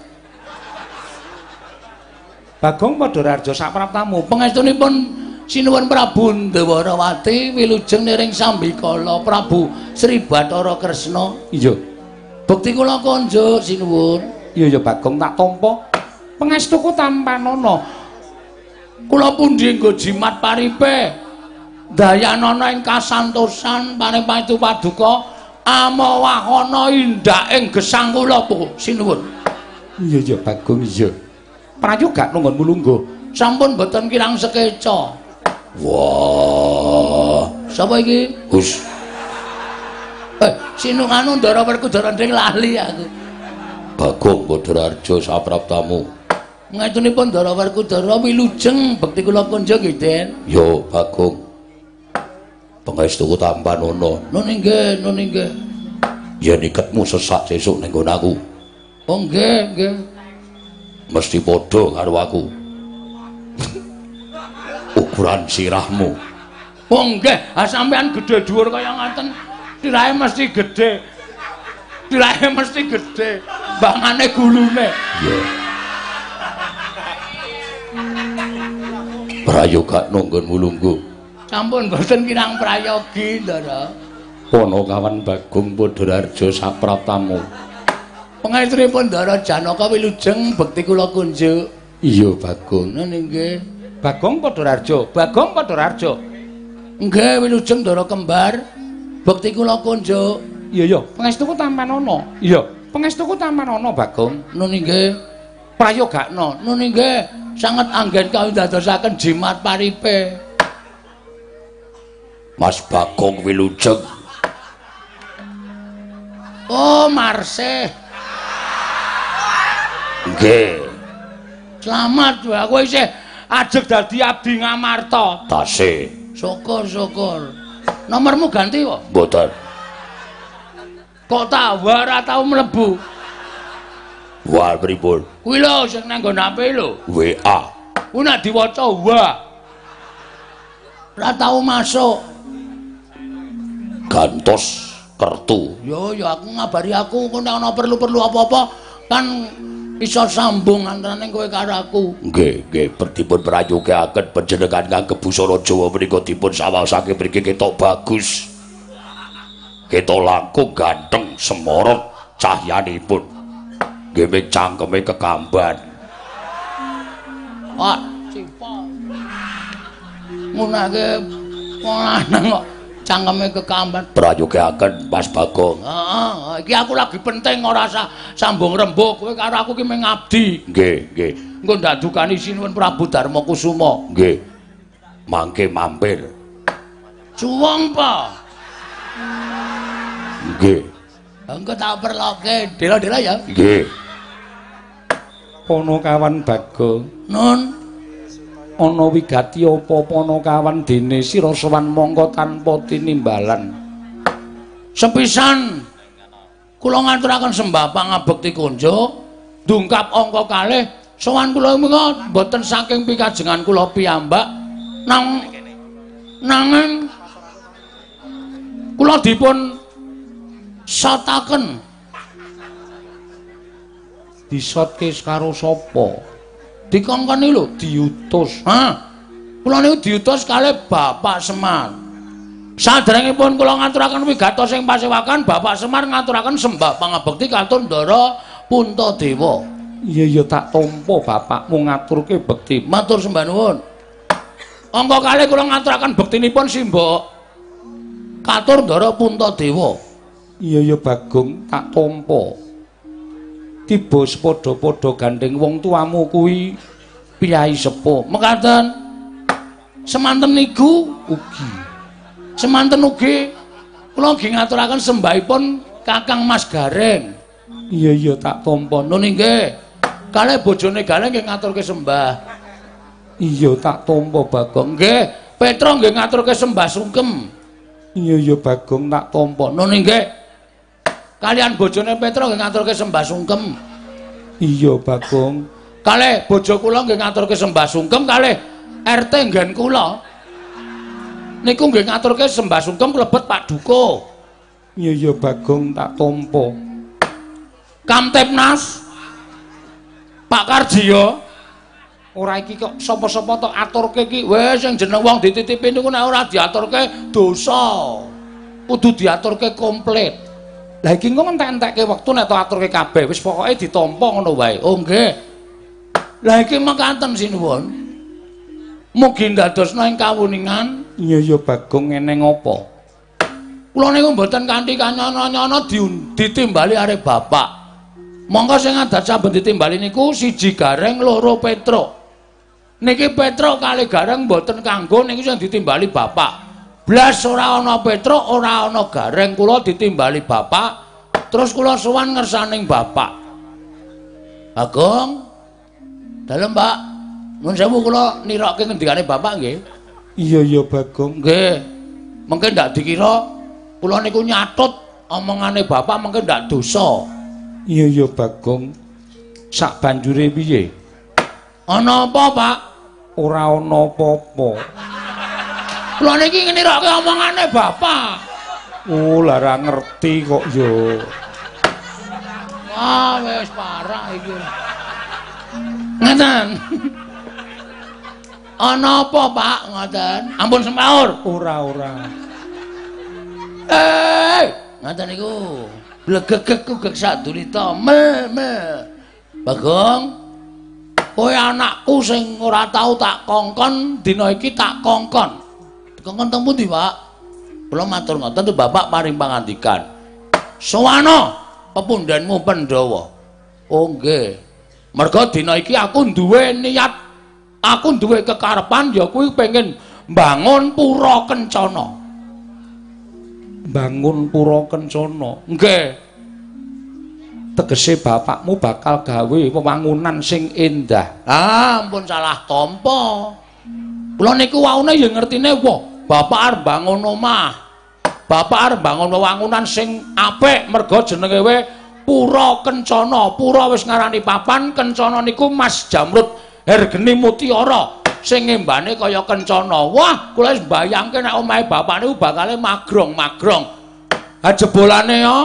Bagong padha rarja sak praptamu pangestunipun Sinuwun Prabu Ndawarawati wilujeng niring Sambikala Prabu Sri Bathara Kresna iya bukti kula konjuk sinuwun iya Bagong tak tampa pangestuku tampanana kula pundi nggo jimat paripe dayanana ing kasantosan paring paduka amawahana indak ing gesang kula po sinuwun iya Bagong iya prayoga nunggonmu lungguh sampun boten kirang sekeca wah Sapa iki? Hus. Sinunganu Ndara Werkudara ndeng lali aku. Bagong Badararja sapraptamu. Ngatunipun Ndara Werkudara wilujeng bekti kula kunjuk nggih, Den. Yo Bagong. Pangestuku tampan ana. Nun inggih, nun inggih. Yen iketmu sesak sesuk ning nggon aku. Oh nggih, nggih. Mesti padha karo aku. Ukuran sirahmu. Oh nggih, sampean gedhe dhuwur kaya ngaten. Tirahe mesti gedhe. Tirahe mesti gedhe. Bangane gulune. Iya. Prayoga nunggon mulunggu. Sampun boten kirang prayogi, Ndara. Panakawan Bagong Badararja sapraptamu. Pangestunipun Ndara Janaka wilujeng bekti kula kunjuk. Iya Bagong. Nggih. Bagong Badararja, Bagong Badararja. Nggih wilujeng Ndara kembar. Bekti kula kunjuk. Iya, pangestuku tampan ana. Iya, pangestuku tampan ana, Bagong. Nun nggih. Prayogakna. Nun nggih. Sanget anggen kawula dadosaken jimat paripe. Mas Bagong wilujeng. Oh, Marse. Nggih. Selamat wae aku isih ajeg dadi abdi Ngamarta. Tasih. Syukur-syukur. Nomormu ganti kok? Mboten. Kok tak ora tau mlebu. Wal pripun? Kuwi lho sing nang nggon HP lho. WA. Kuwi nek diwaca wa. Ora tau masuk. Gantos kertu. Yo aku ngabari aku kok nek ana perlu-perlu apa-apa kan iso sambung antaraning kowe karo aku. Nggih, nggih, dipun prayogaken panjenengan kangge busana Jawa menika dipun sawasake mriki ketok bagus. Ketok langkung ganteng semorot cahyanipun. Nggih ming cangkeme kekamban. Wah, cipok. Ngunake wong lanang kok cangkeme kekamban. Prayogaken Mas Bagong. Heeh, iki aku lagi penting ora sambung rembug kowe karo aku ki mung ngabdi. Nggih, nggih. Engko ndak dukani sinuwun Prabu Darma Kusuma. Nggih. Mangke mampir. Suwung pa. Nggih. Engko tak perloke, dela-dela ya. Nggih. Panakawan Bagong. Nun. Ana wigati apa Panakawan dene sira sowan mongko tanpa tinimbalan. Sepisan kula ngaturaken sembah pangabekti kunjuk, ndungkap angka kalih sowan kula menika boten saking pikajengan kula piyambak nanging kula dipun sotaken. Disotke karo sapa? Dikongkoni lho diutus. Ha. Kula niku diutus kalih Bapak Semar. Saderengipun kula ngaturaken wigatos ing pasewakan, Bapak Semar ngaturaken sembah pangabekti katur Ndara Puntadewa. Iya tak tampa bapakmu ngaturke bekti. Matur sembah nuwun. Angka kalih kula ngaturaken bektinipun simbok katur Ndara Puntadewa. Iya Bagong tak tampa. Tiba sepadha-padha gandeng wong tuamu kuwi piyai sepuh. Mekaten semanten niku ugi. Semanten ugi kula nggih ngaturaken sembahipun Kakang Mas Gareng. Iya tak tampa. Nun nggih. Kalih bojone Gareng nggih ngaturke sembah. Iya tak tampa Bagong. Nggih, Petra nggih ngaturke sembah sungkem. Iya Bagong tak tampa. Nun nggih. Kalian bojone Petra nggih ngaturke sembah sungkem. Iya Bagong. Kalih bojo kula nggih ngaturke sembah sungkem kalih RT nggen kula. Niku nggih ngaturke sembah sungkem klebet Pak Duko. Iya Bagong tak tampa. Kamtipnas Pak Karjiya. Ora iki kok sapa-sapa tok aturke iki. Wis sing jeneng wong dititipi niku nek ora diaturke dosa. Kudu diaturke komplit. Lah iki engko entek-entekke wektu nek to aturke kabeh wis pokoke ditampa ngono wae. Oh nggih. Lah iki mekaten sinuwun. Mugi ndadosna ing kawuningan. Iya Bagong eneng apa? Kula niku mboten kanthi kanyana-nyana ditimbali arek bapak. Monggo sing adat saben ditimbali niku siji Gareng, loro Petra. Niki Petra kalih Gareng mboten kanggo niki sing ditimbali bapak. blas ora ana Petruk, ora ana Gareng, kula ditimbali bapak. Terus kula sowan ngersaning bapak. Bagong. Dalem, Pak. Nuwun sewu kula nirokke ngendikane bapak nggih. Iya Bagong. Nggih. Mengke ndak dikira kula niku nyatut omongane bapak mengke ndak dosa. Iya Bagong. Sak banjure piye? Ana apa, Pak? Ora ana apa-apa. Kula niki ngenirokke omongane bapak. Oh, lara ngerti kok yo. Wah, wis parah iki. Ngeten. Ana apa, Pak? Ngoten. Ampun semaur. Ora. Ngoten niku. Blegegek gek sadulita. Mel. Bagong. Kowe anakku sing ora tau tak kongkon, dina iki tak kongkon. Kongkon teng pundi, Pak? Kula matur ngoten Bapak paring pangandikan. Sowana pepundhenmu Pandhawa. Oh nggih. Merga dina iki aku duwe niat, aku duwe kekarepan ya kuwi pengen mbangun Pura Kencana. Bangun Pura Kencana. Nggih. Tegese bapakmu bakal gawe wewangunan sing endah. Ampun salah tampa. Kula niku waune ya ngertine wah, bapak arep bangun omah. Bapak arep bangun wewangunan sing apik merga jenenge we Pura Kencana. Pura wis ngarani papan, Kencana niku Mas Jamrut Hergeni Mutiara sing ngembane kaya Kencana. Wah, kula wis mbayangke nek omahe bapak niku bakale magrong-magrong. Ha jebolane ya.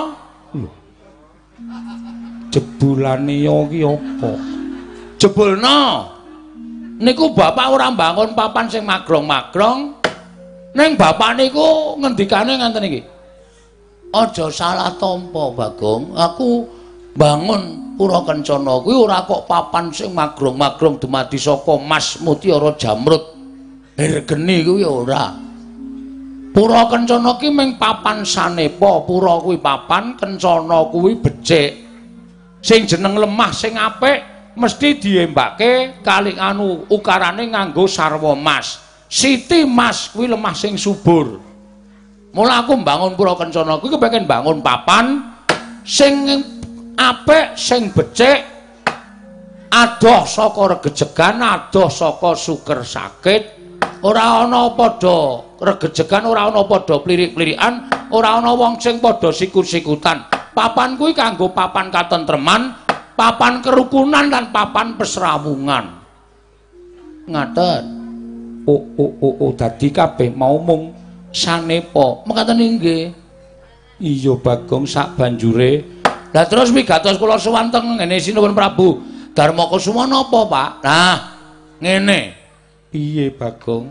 Jebulane yo ki apa? Jebulna niku bapak ora mbangun papan sing magrong-magrong. Ning bapak niku ngendikane ngenten iki. Aja salah tampa, Bagong. Aku bangun Pura Kencana kuwi ora kok papan sing magrong-magrong dumadi saka Mas Mutiara Jamrut Hergeni kuwi ora. Pura Kencana ki mung papan sanepa. Pura kuwi papan, Kencana kuwi becik. Sing jeneng lemah sing apik mesti diembake kali anu ukarane nganggo sarwa mas. Siti Mas kuwi lemah sing subur. Mula aku mbangun Pura Kencana kuwi kepengin bangun papan sing apik, sing becik, adoh saka regejegan, adoh saka suker sakit, ora ana padha regejegan, ora ana padha plirik-plirikan, ora ana wong sing padha sikut-sikutan. Papan kuwi kanggo papan katentreman, papan kerukunan dan papan pesrawungan. Ngaten. Oh, dadi kabeh mau mung sanepa. Mekaten nggih. Iya Bagong sak banjure. Lah terus wigatos kula sowan teng ngene Sinuwun Prabu Darmakusuma napa, Pak? Nah, ngene. Piye Bagong?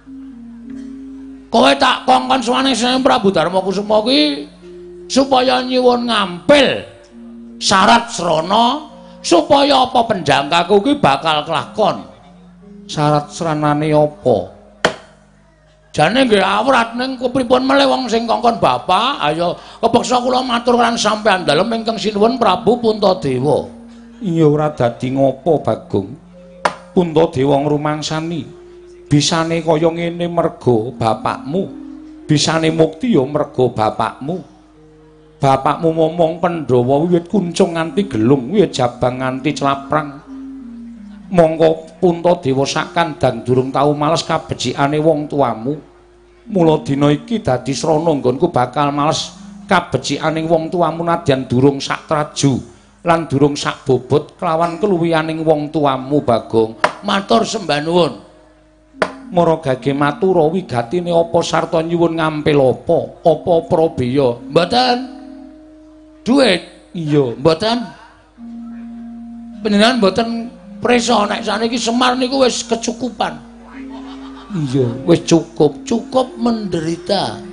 Kowe tak kongkon sowane Sinuwun Prabu Darmakusuma kuwi supaya nyuwun ngampil syarat srana supaya apa penjangkaku kuwi bakal kelakon. Syarat sranane apa? Jane nggih awrat ning kepripun melih wong sing kongkon bapak, ayo kepeksa kula matur kan sampean dalem ingkang Sinuwun Prabu Puntadewa. Iya ora dadi ngopo Bagong. Puntadewa ngrumangsani. Bisane kaya ngene merga bapakmu. Bisane mukti ya merga bapakmu. Bapakmu ngomong Pandhawa wiwit kuncung nganti gelung, wiwit jabang nganti celaprang. Monggo Puntadewa sakandang durung tau males kabecikane wong tuamu. Mula dina iki dadi srana nggonku bakal males kabecikaning wong tuamu nadyan durung sak traju lan durung sak bobot kelawan keluwihaning wong tuamu Bagong. Matur sembah nuwun. Mara gage matura wigatine apa sarta nyuwun ngampil apa? Apa prabeya? Mboten. Duit? Iya, mboten. Panjenengan mboten prisa nek saniki Semar niku wis kecukupan. Iya, wis cukup menderita.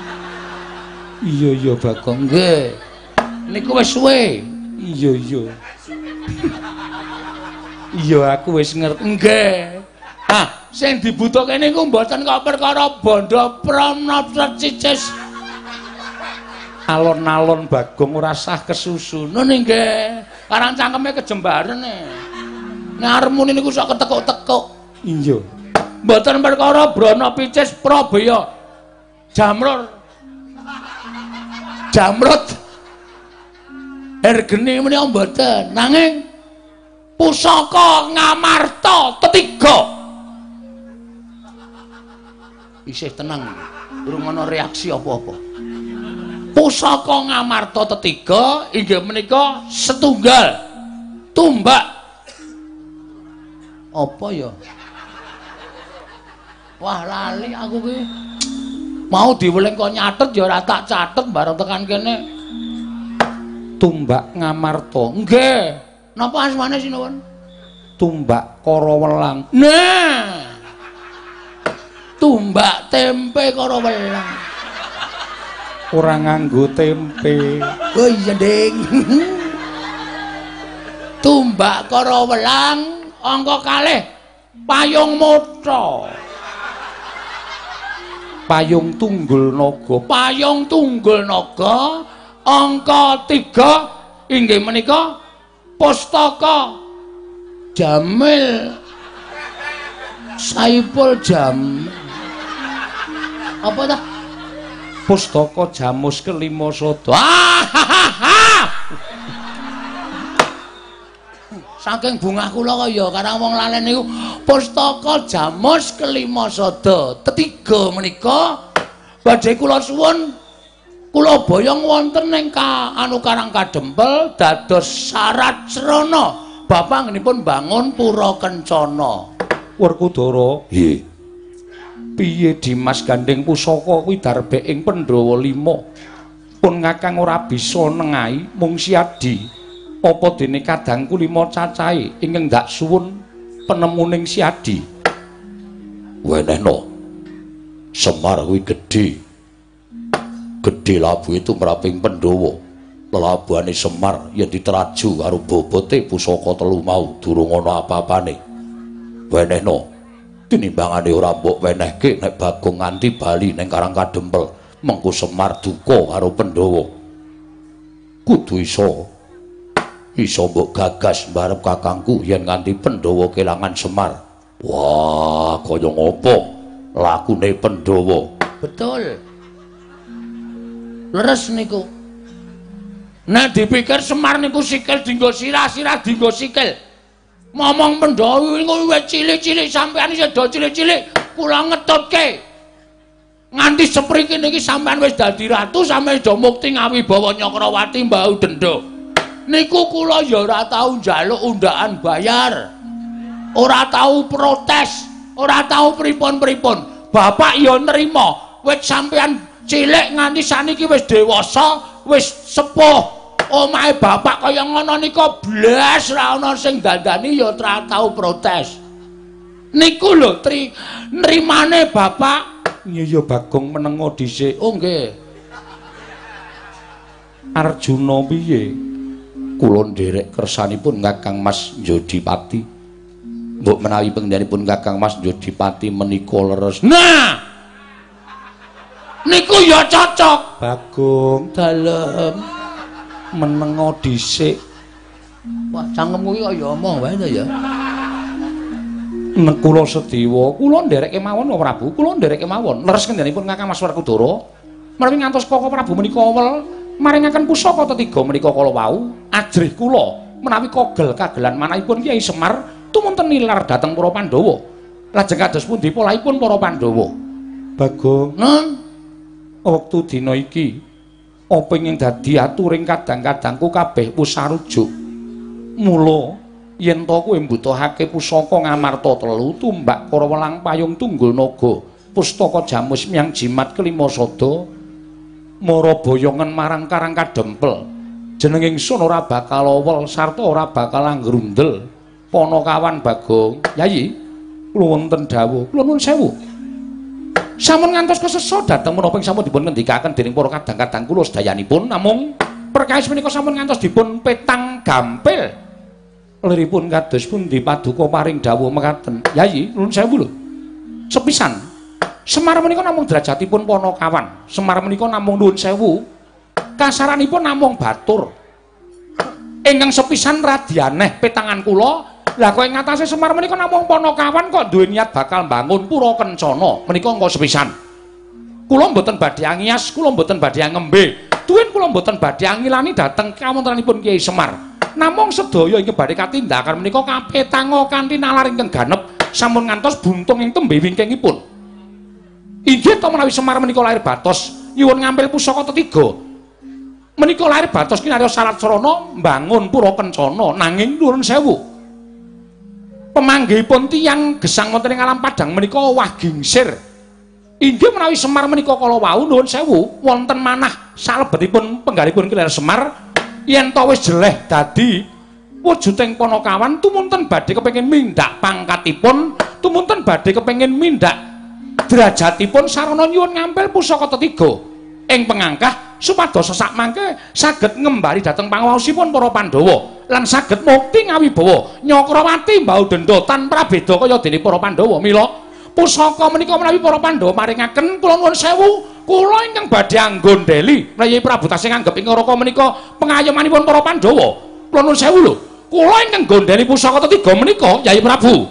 Iya Bagong. Nggih. Niku wis suwe. Iya. Iya aku wis ngerti. Nggih. Ah, sing dibutuhke niku mboten kok perkara bondo pramnata cicis. Alon-alon Bagong ora sah kesusun. Nggih. Karang cangkeme kejembaren e. Ngarmune niku sok ketekuk-tekuk. Iya. Mboten perkara brana picis prabeya. Jamrut Hergeni menika mboten nanging pusaka Ngamarta Tetiga isih tenang durung ana reaksi apa-apa. Pusaka Ngamarta Tetiga inggih menika setunggal tumbak apa ya? Wah lali aku ki. Mau diweling kok nyatet ya ora tak catet bareng tekan kene. Tumbak Ngamarta. Nggih. Napa asmane sinuwun? Tumbak Karawelang. Nah. Tumbak tempe Karawelang. Ora nganggo tempe. Oh iya, Ding. Tumbak Karawelang angka kalih payung motha. Payung Tunggul Naga. Payung Tunggul Naga angka 3 inggih menika Pustaka Jamil Saipul Jam apa dah? Pustaka Jamus Kelima Sada. Saking bungah kula kaya karang wong lalen niku Pustaka Jamus Kelima Sada. Tetiga menika badhe kula suwun kula boyong wonten ing anu Karang Kadempel dados syarat srana bapangipun bangun Pura Kencana. Werkudara. Nggih. Piye Dimas gandeng pusaka kuwi darbe ing Pandhawa 5. Pun Kakang ora bisa nengahi mung Siadi. Apa dene kadangku 5 cacahe ingkang ndak suwun penemuning Siadi. Wenehno. Semar kuwi gedhe. Gedhe labuhe tumraping Pandhawa. Lelabuhane Semar yen diteraju karo bobote pusaka 3 mau durung ana apa-apane. Wenehno. Tinimbangane ora mbok wenehke nek Bagong nganti bali ning Karang Kadempel, mengko Semar duka karo Pandhawa. Kudu iso mbok gagas barep kakangku yen nganti Pandhawa kelangan Semar. Wah, kaya ngopo lakune Pandhawa? Betul. Leres niku. Nek dipikir Semar niku sikil dinggo sirah, sirah dinggo sikil. Momong Pandhawa niku wis cilik-cilik sampean isih do cilik-cilik kula ngetutke. Nganti sepriki niki sampean wis dadi ratu, sampeyan do mukti ngawibawa Nyakrawati mbau denda. Niku kula ya ora tau njaluk undaan bayar. Ora tau protes, ora tau pripun-pripun. Bapak ya nrimo, wis sampean cilik nganti saniki wis dewasa, wis sepuh. Omahe bapak kaya ngono nika blas ra ana sing dandani ya ora tau protes. Niku lho nrimane bapak. Iya Bagong menengo dhisik. Oh nggih. Arjuna piye? Kula nderek kersanipun Kakang Mas Jodipati. Mbok menawi pengdanipun Kakang Mas Jodipati menika leres. Nah. Niku ya cocok. Bagong Dalem menengo dhisik. Wah, cangkemmu iki kaya omong wae to ya. Nek kula Sedewa, kula nderekke mawon Prabu, kula nderekke mawon. Leres kendhanipun Kakang Mas Werkudara. Menawi ngantos Kaka Prabu menika wel maringaken pusaka tetiga menika kala wau, ajrih kula menawi kogel kagelan manahipun Kyai Semar tumunten nilar dhateng para Pandhawa. Lajeng kados pundi polahipun para Pandhawa? Bagong, wektu dina iki apa ingin dadi aturing kadang-kadangku kabeh wis sarujuk. Mula yen to kowe mbutuhake pusaka Ngamarta 3 tumbak Karawelang payung Tunggul Naga pustaka Jamus Myang Jimat Kelima Sada mara boyongan marang Karang Kadempel jeneng ingsun ora bakal owel sarta ora bakal anggrundel Panakawan Bagong. Yayi kula wonten dawuh kula nuwun sewu sampun ngantos kesesa dhateng menapa sampun dipun ngendikaken dening para kadang-kadang kula sedayanipun namung perkawis menika sampun ngantos dipun petang gampil liripun kados pundi paduka paring dawuh mekaten. Yayi nuwun sewu lho sepisan Semar menika namung derajatipun Panakawan. Semar menika namung nuwun sewu kasaranipun namung batur ingkang sepisan radyaneh petangan kula. Lah kok ing ngatasé Semar menika namung Panakawan kok duwe niat bakal mbangun Pura Kencana menika engko sepisan. Kula mboten badhe angias, kula mboten badhe ngembe. Tuwin kula mboten badhe angilani dhateng kawontenanipun Kyai Semar. Namung sedaya ingkang badhe katindakan menika kabeh tango kanthi nalar ingkang ganep sampun ngantos buntung ing tembe wingkingipun. Inggih to menawi Semar menika lair Batos nyuwun ngampil pusaka tetiga. Menika lair Batos kinarya Sarat Sarana mbangun Pura Kencana nanging nuwun sewu. Pemanggihipun tiyang gesang wonten ing alam Padang menika wah gingsir. Inggih menawi Semar menika kala wau nuwun sewu wonten manah salebetipun penggalipun Ki Semar yen to wis jeleh dadi wujuding Panakawan tumunten badhe kepengin mindhak pangkatipun, tumunten badhe kepengin mindhak derajatipun sarana nyuwun ngampil pusaka tetiga ing pengangkah supados sesak mangke saged ngembari dhateng pangawaosipun para Pandhawa lan saged mukti ngawibawa Nyakrawati mbau denda tanpa beda kaya dene para Pandhawa. Mila pusaka menika menawi para Pandhawa maringaken kula nuwun sewu, kula ingkang badhe anggondheli Kyai Prabu tasih nganggep ing ngaraka menika pengayomanipun para Pandhawa. Kula nuwun sewu lho, kula ingkang gondheli pusaka tetiga menika Kyai Prabu.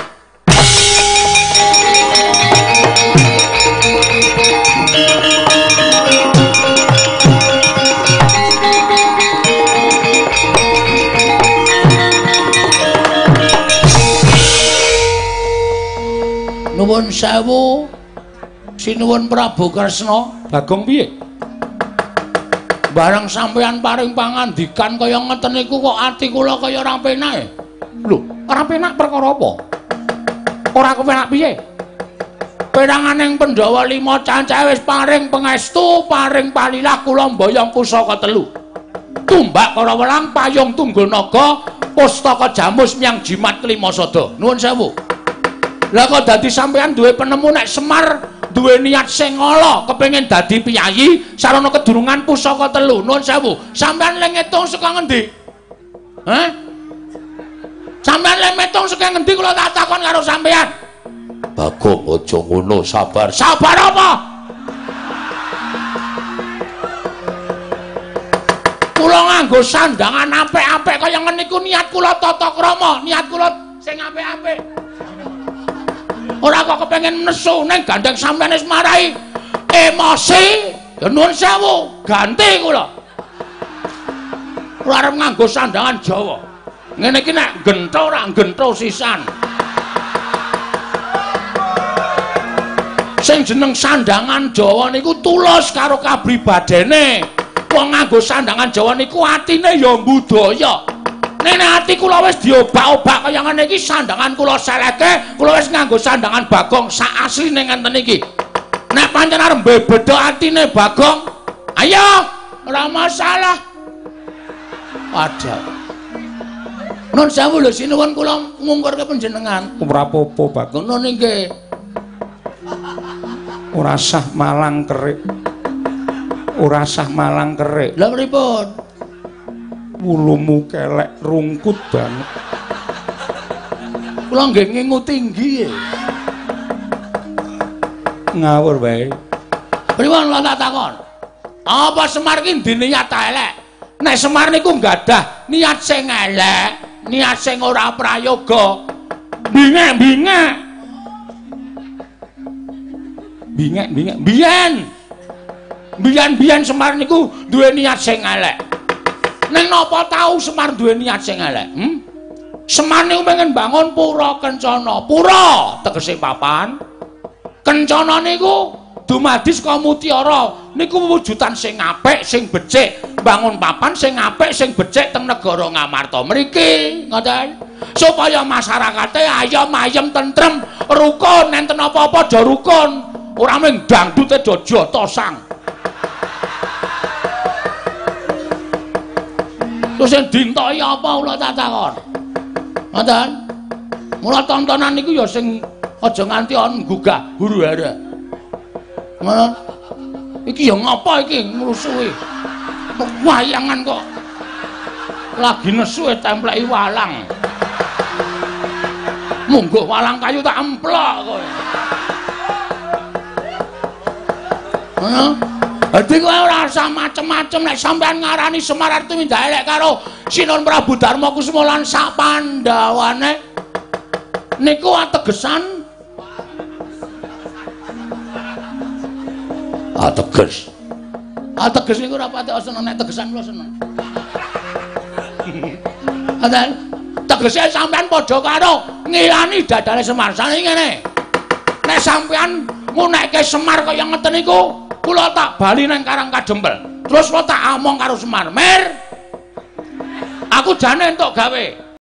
Nuwun sewu sinuwun Prabu Kresna. Bagong piye? Bareng sampeyan paring pangandikan kaya ngeten niku kok ati kula kaya ora penak. Lho, ora penak perkara apa? Ora kepenak piye? Peranganing Pandhawa 5 cacahe wis paring pangestu, paring palilah kula mboyong pusaka 3. Tumbak Kara Welang, payung Tunggul Naga, pustaka Jamus Myang Jimat Kelima Sada. Nuwun sewu. Lah kok dadi sampeyan duwe penemu nek Semar duwe niat sing ala kepengin dadi piyayi sarana kedurungan pusaka 3. Nuwun sewu. Sampeyan le ngitung saka ngendi? Hah? Sampeyan le metung saka ngendi kula tak takon karo sampeyan. Bagong aja ngono, sabar. Sabar apa? Kula nganggo sandangan apik-apik kaya ngene iku niat kula tata krama, niat kula sing apik-apik. Ora kok kepengin nesu ning gandeng sampeyan wis marai emosi. Ya nuwun sewu, ganti kula. Kula arep nganggo sandangan Jawa. Ngene iki nek gentho ora gentho sisan. Sing jeneng sandangan Jawa niku tulus karo kabribadene. Wong nganggo sandangan Jawa niku atine ya budaya. Nek ati kula wis diobak-obak kaya ngene iki sandangan kula seleke, kula wis nganggo sandangan Bagong sak asline ngenten iki. Nek pancen arep bebeda atine Bagong, ayo ora masalah. Waduh. Nun sewu lho sinuwun kula ngungkurke panjenengan. Ora apa-apa, Bagong. Ngono nggih. Ora sah malang kerik. Ora sah malang kerik. Lha pripun? Wulumu kelek rungkut banget. Kula nggih ngingu tinggi. Ngawur wae. Pripun kula tak takon? Apa Semar ki diniat elek? Nek Semar niku gadah niat sing elek, niat sing ora prayoga. Bingek-bingek. Bingek-bingek. Biyen Semar niku duwe niat sing elek. Ning napa tau Semar duwe niat sing elek? Semar niku pengen bangun Pura Kencana. Pura tegese papan. Kencana niku dumadi saka mutiara. Niku wujudan sing apik, sing becik. Bangun papan sing apik, sing becik teng negara Ngamarta mriki, ngoten. Supaya masyarakate ayem tentrem, rukun, enten apa-apa aja rukun. Ora mung dangdute do jotosang. Terus sing dintoki apa kula tak takon. Ngoten. Mula tontonan niku ya sing aja nganti ana gugah huru-hara. Ngono. Iki ya ngapa iki ngrusuhi? Wayangan kok lagi nesu templeki walang. Monggo walang kayu tak emplok kowe. Ngono. Dadi kowe ora usah macem-macem nek sampean ngarani Semar arep tumindak elek karo Sinuwun Prabu Darma Kusuma lan sak Pandhawane. Niku ategesan Ateges. Ateges niku ora pati seneng nek tegesan kula seneng. Adan tegese sampean padha karo ngilani dadane Semar. Sane ngene. Nek sampean ngunekke Semar kaya ngeten niku, kula tak bali nang Karang Kadempel. Terus kula tak omong karo Semar, "Mir, aku jane entuk gawe.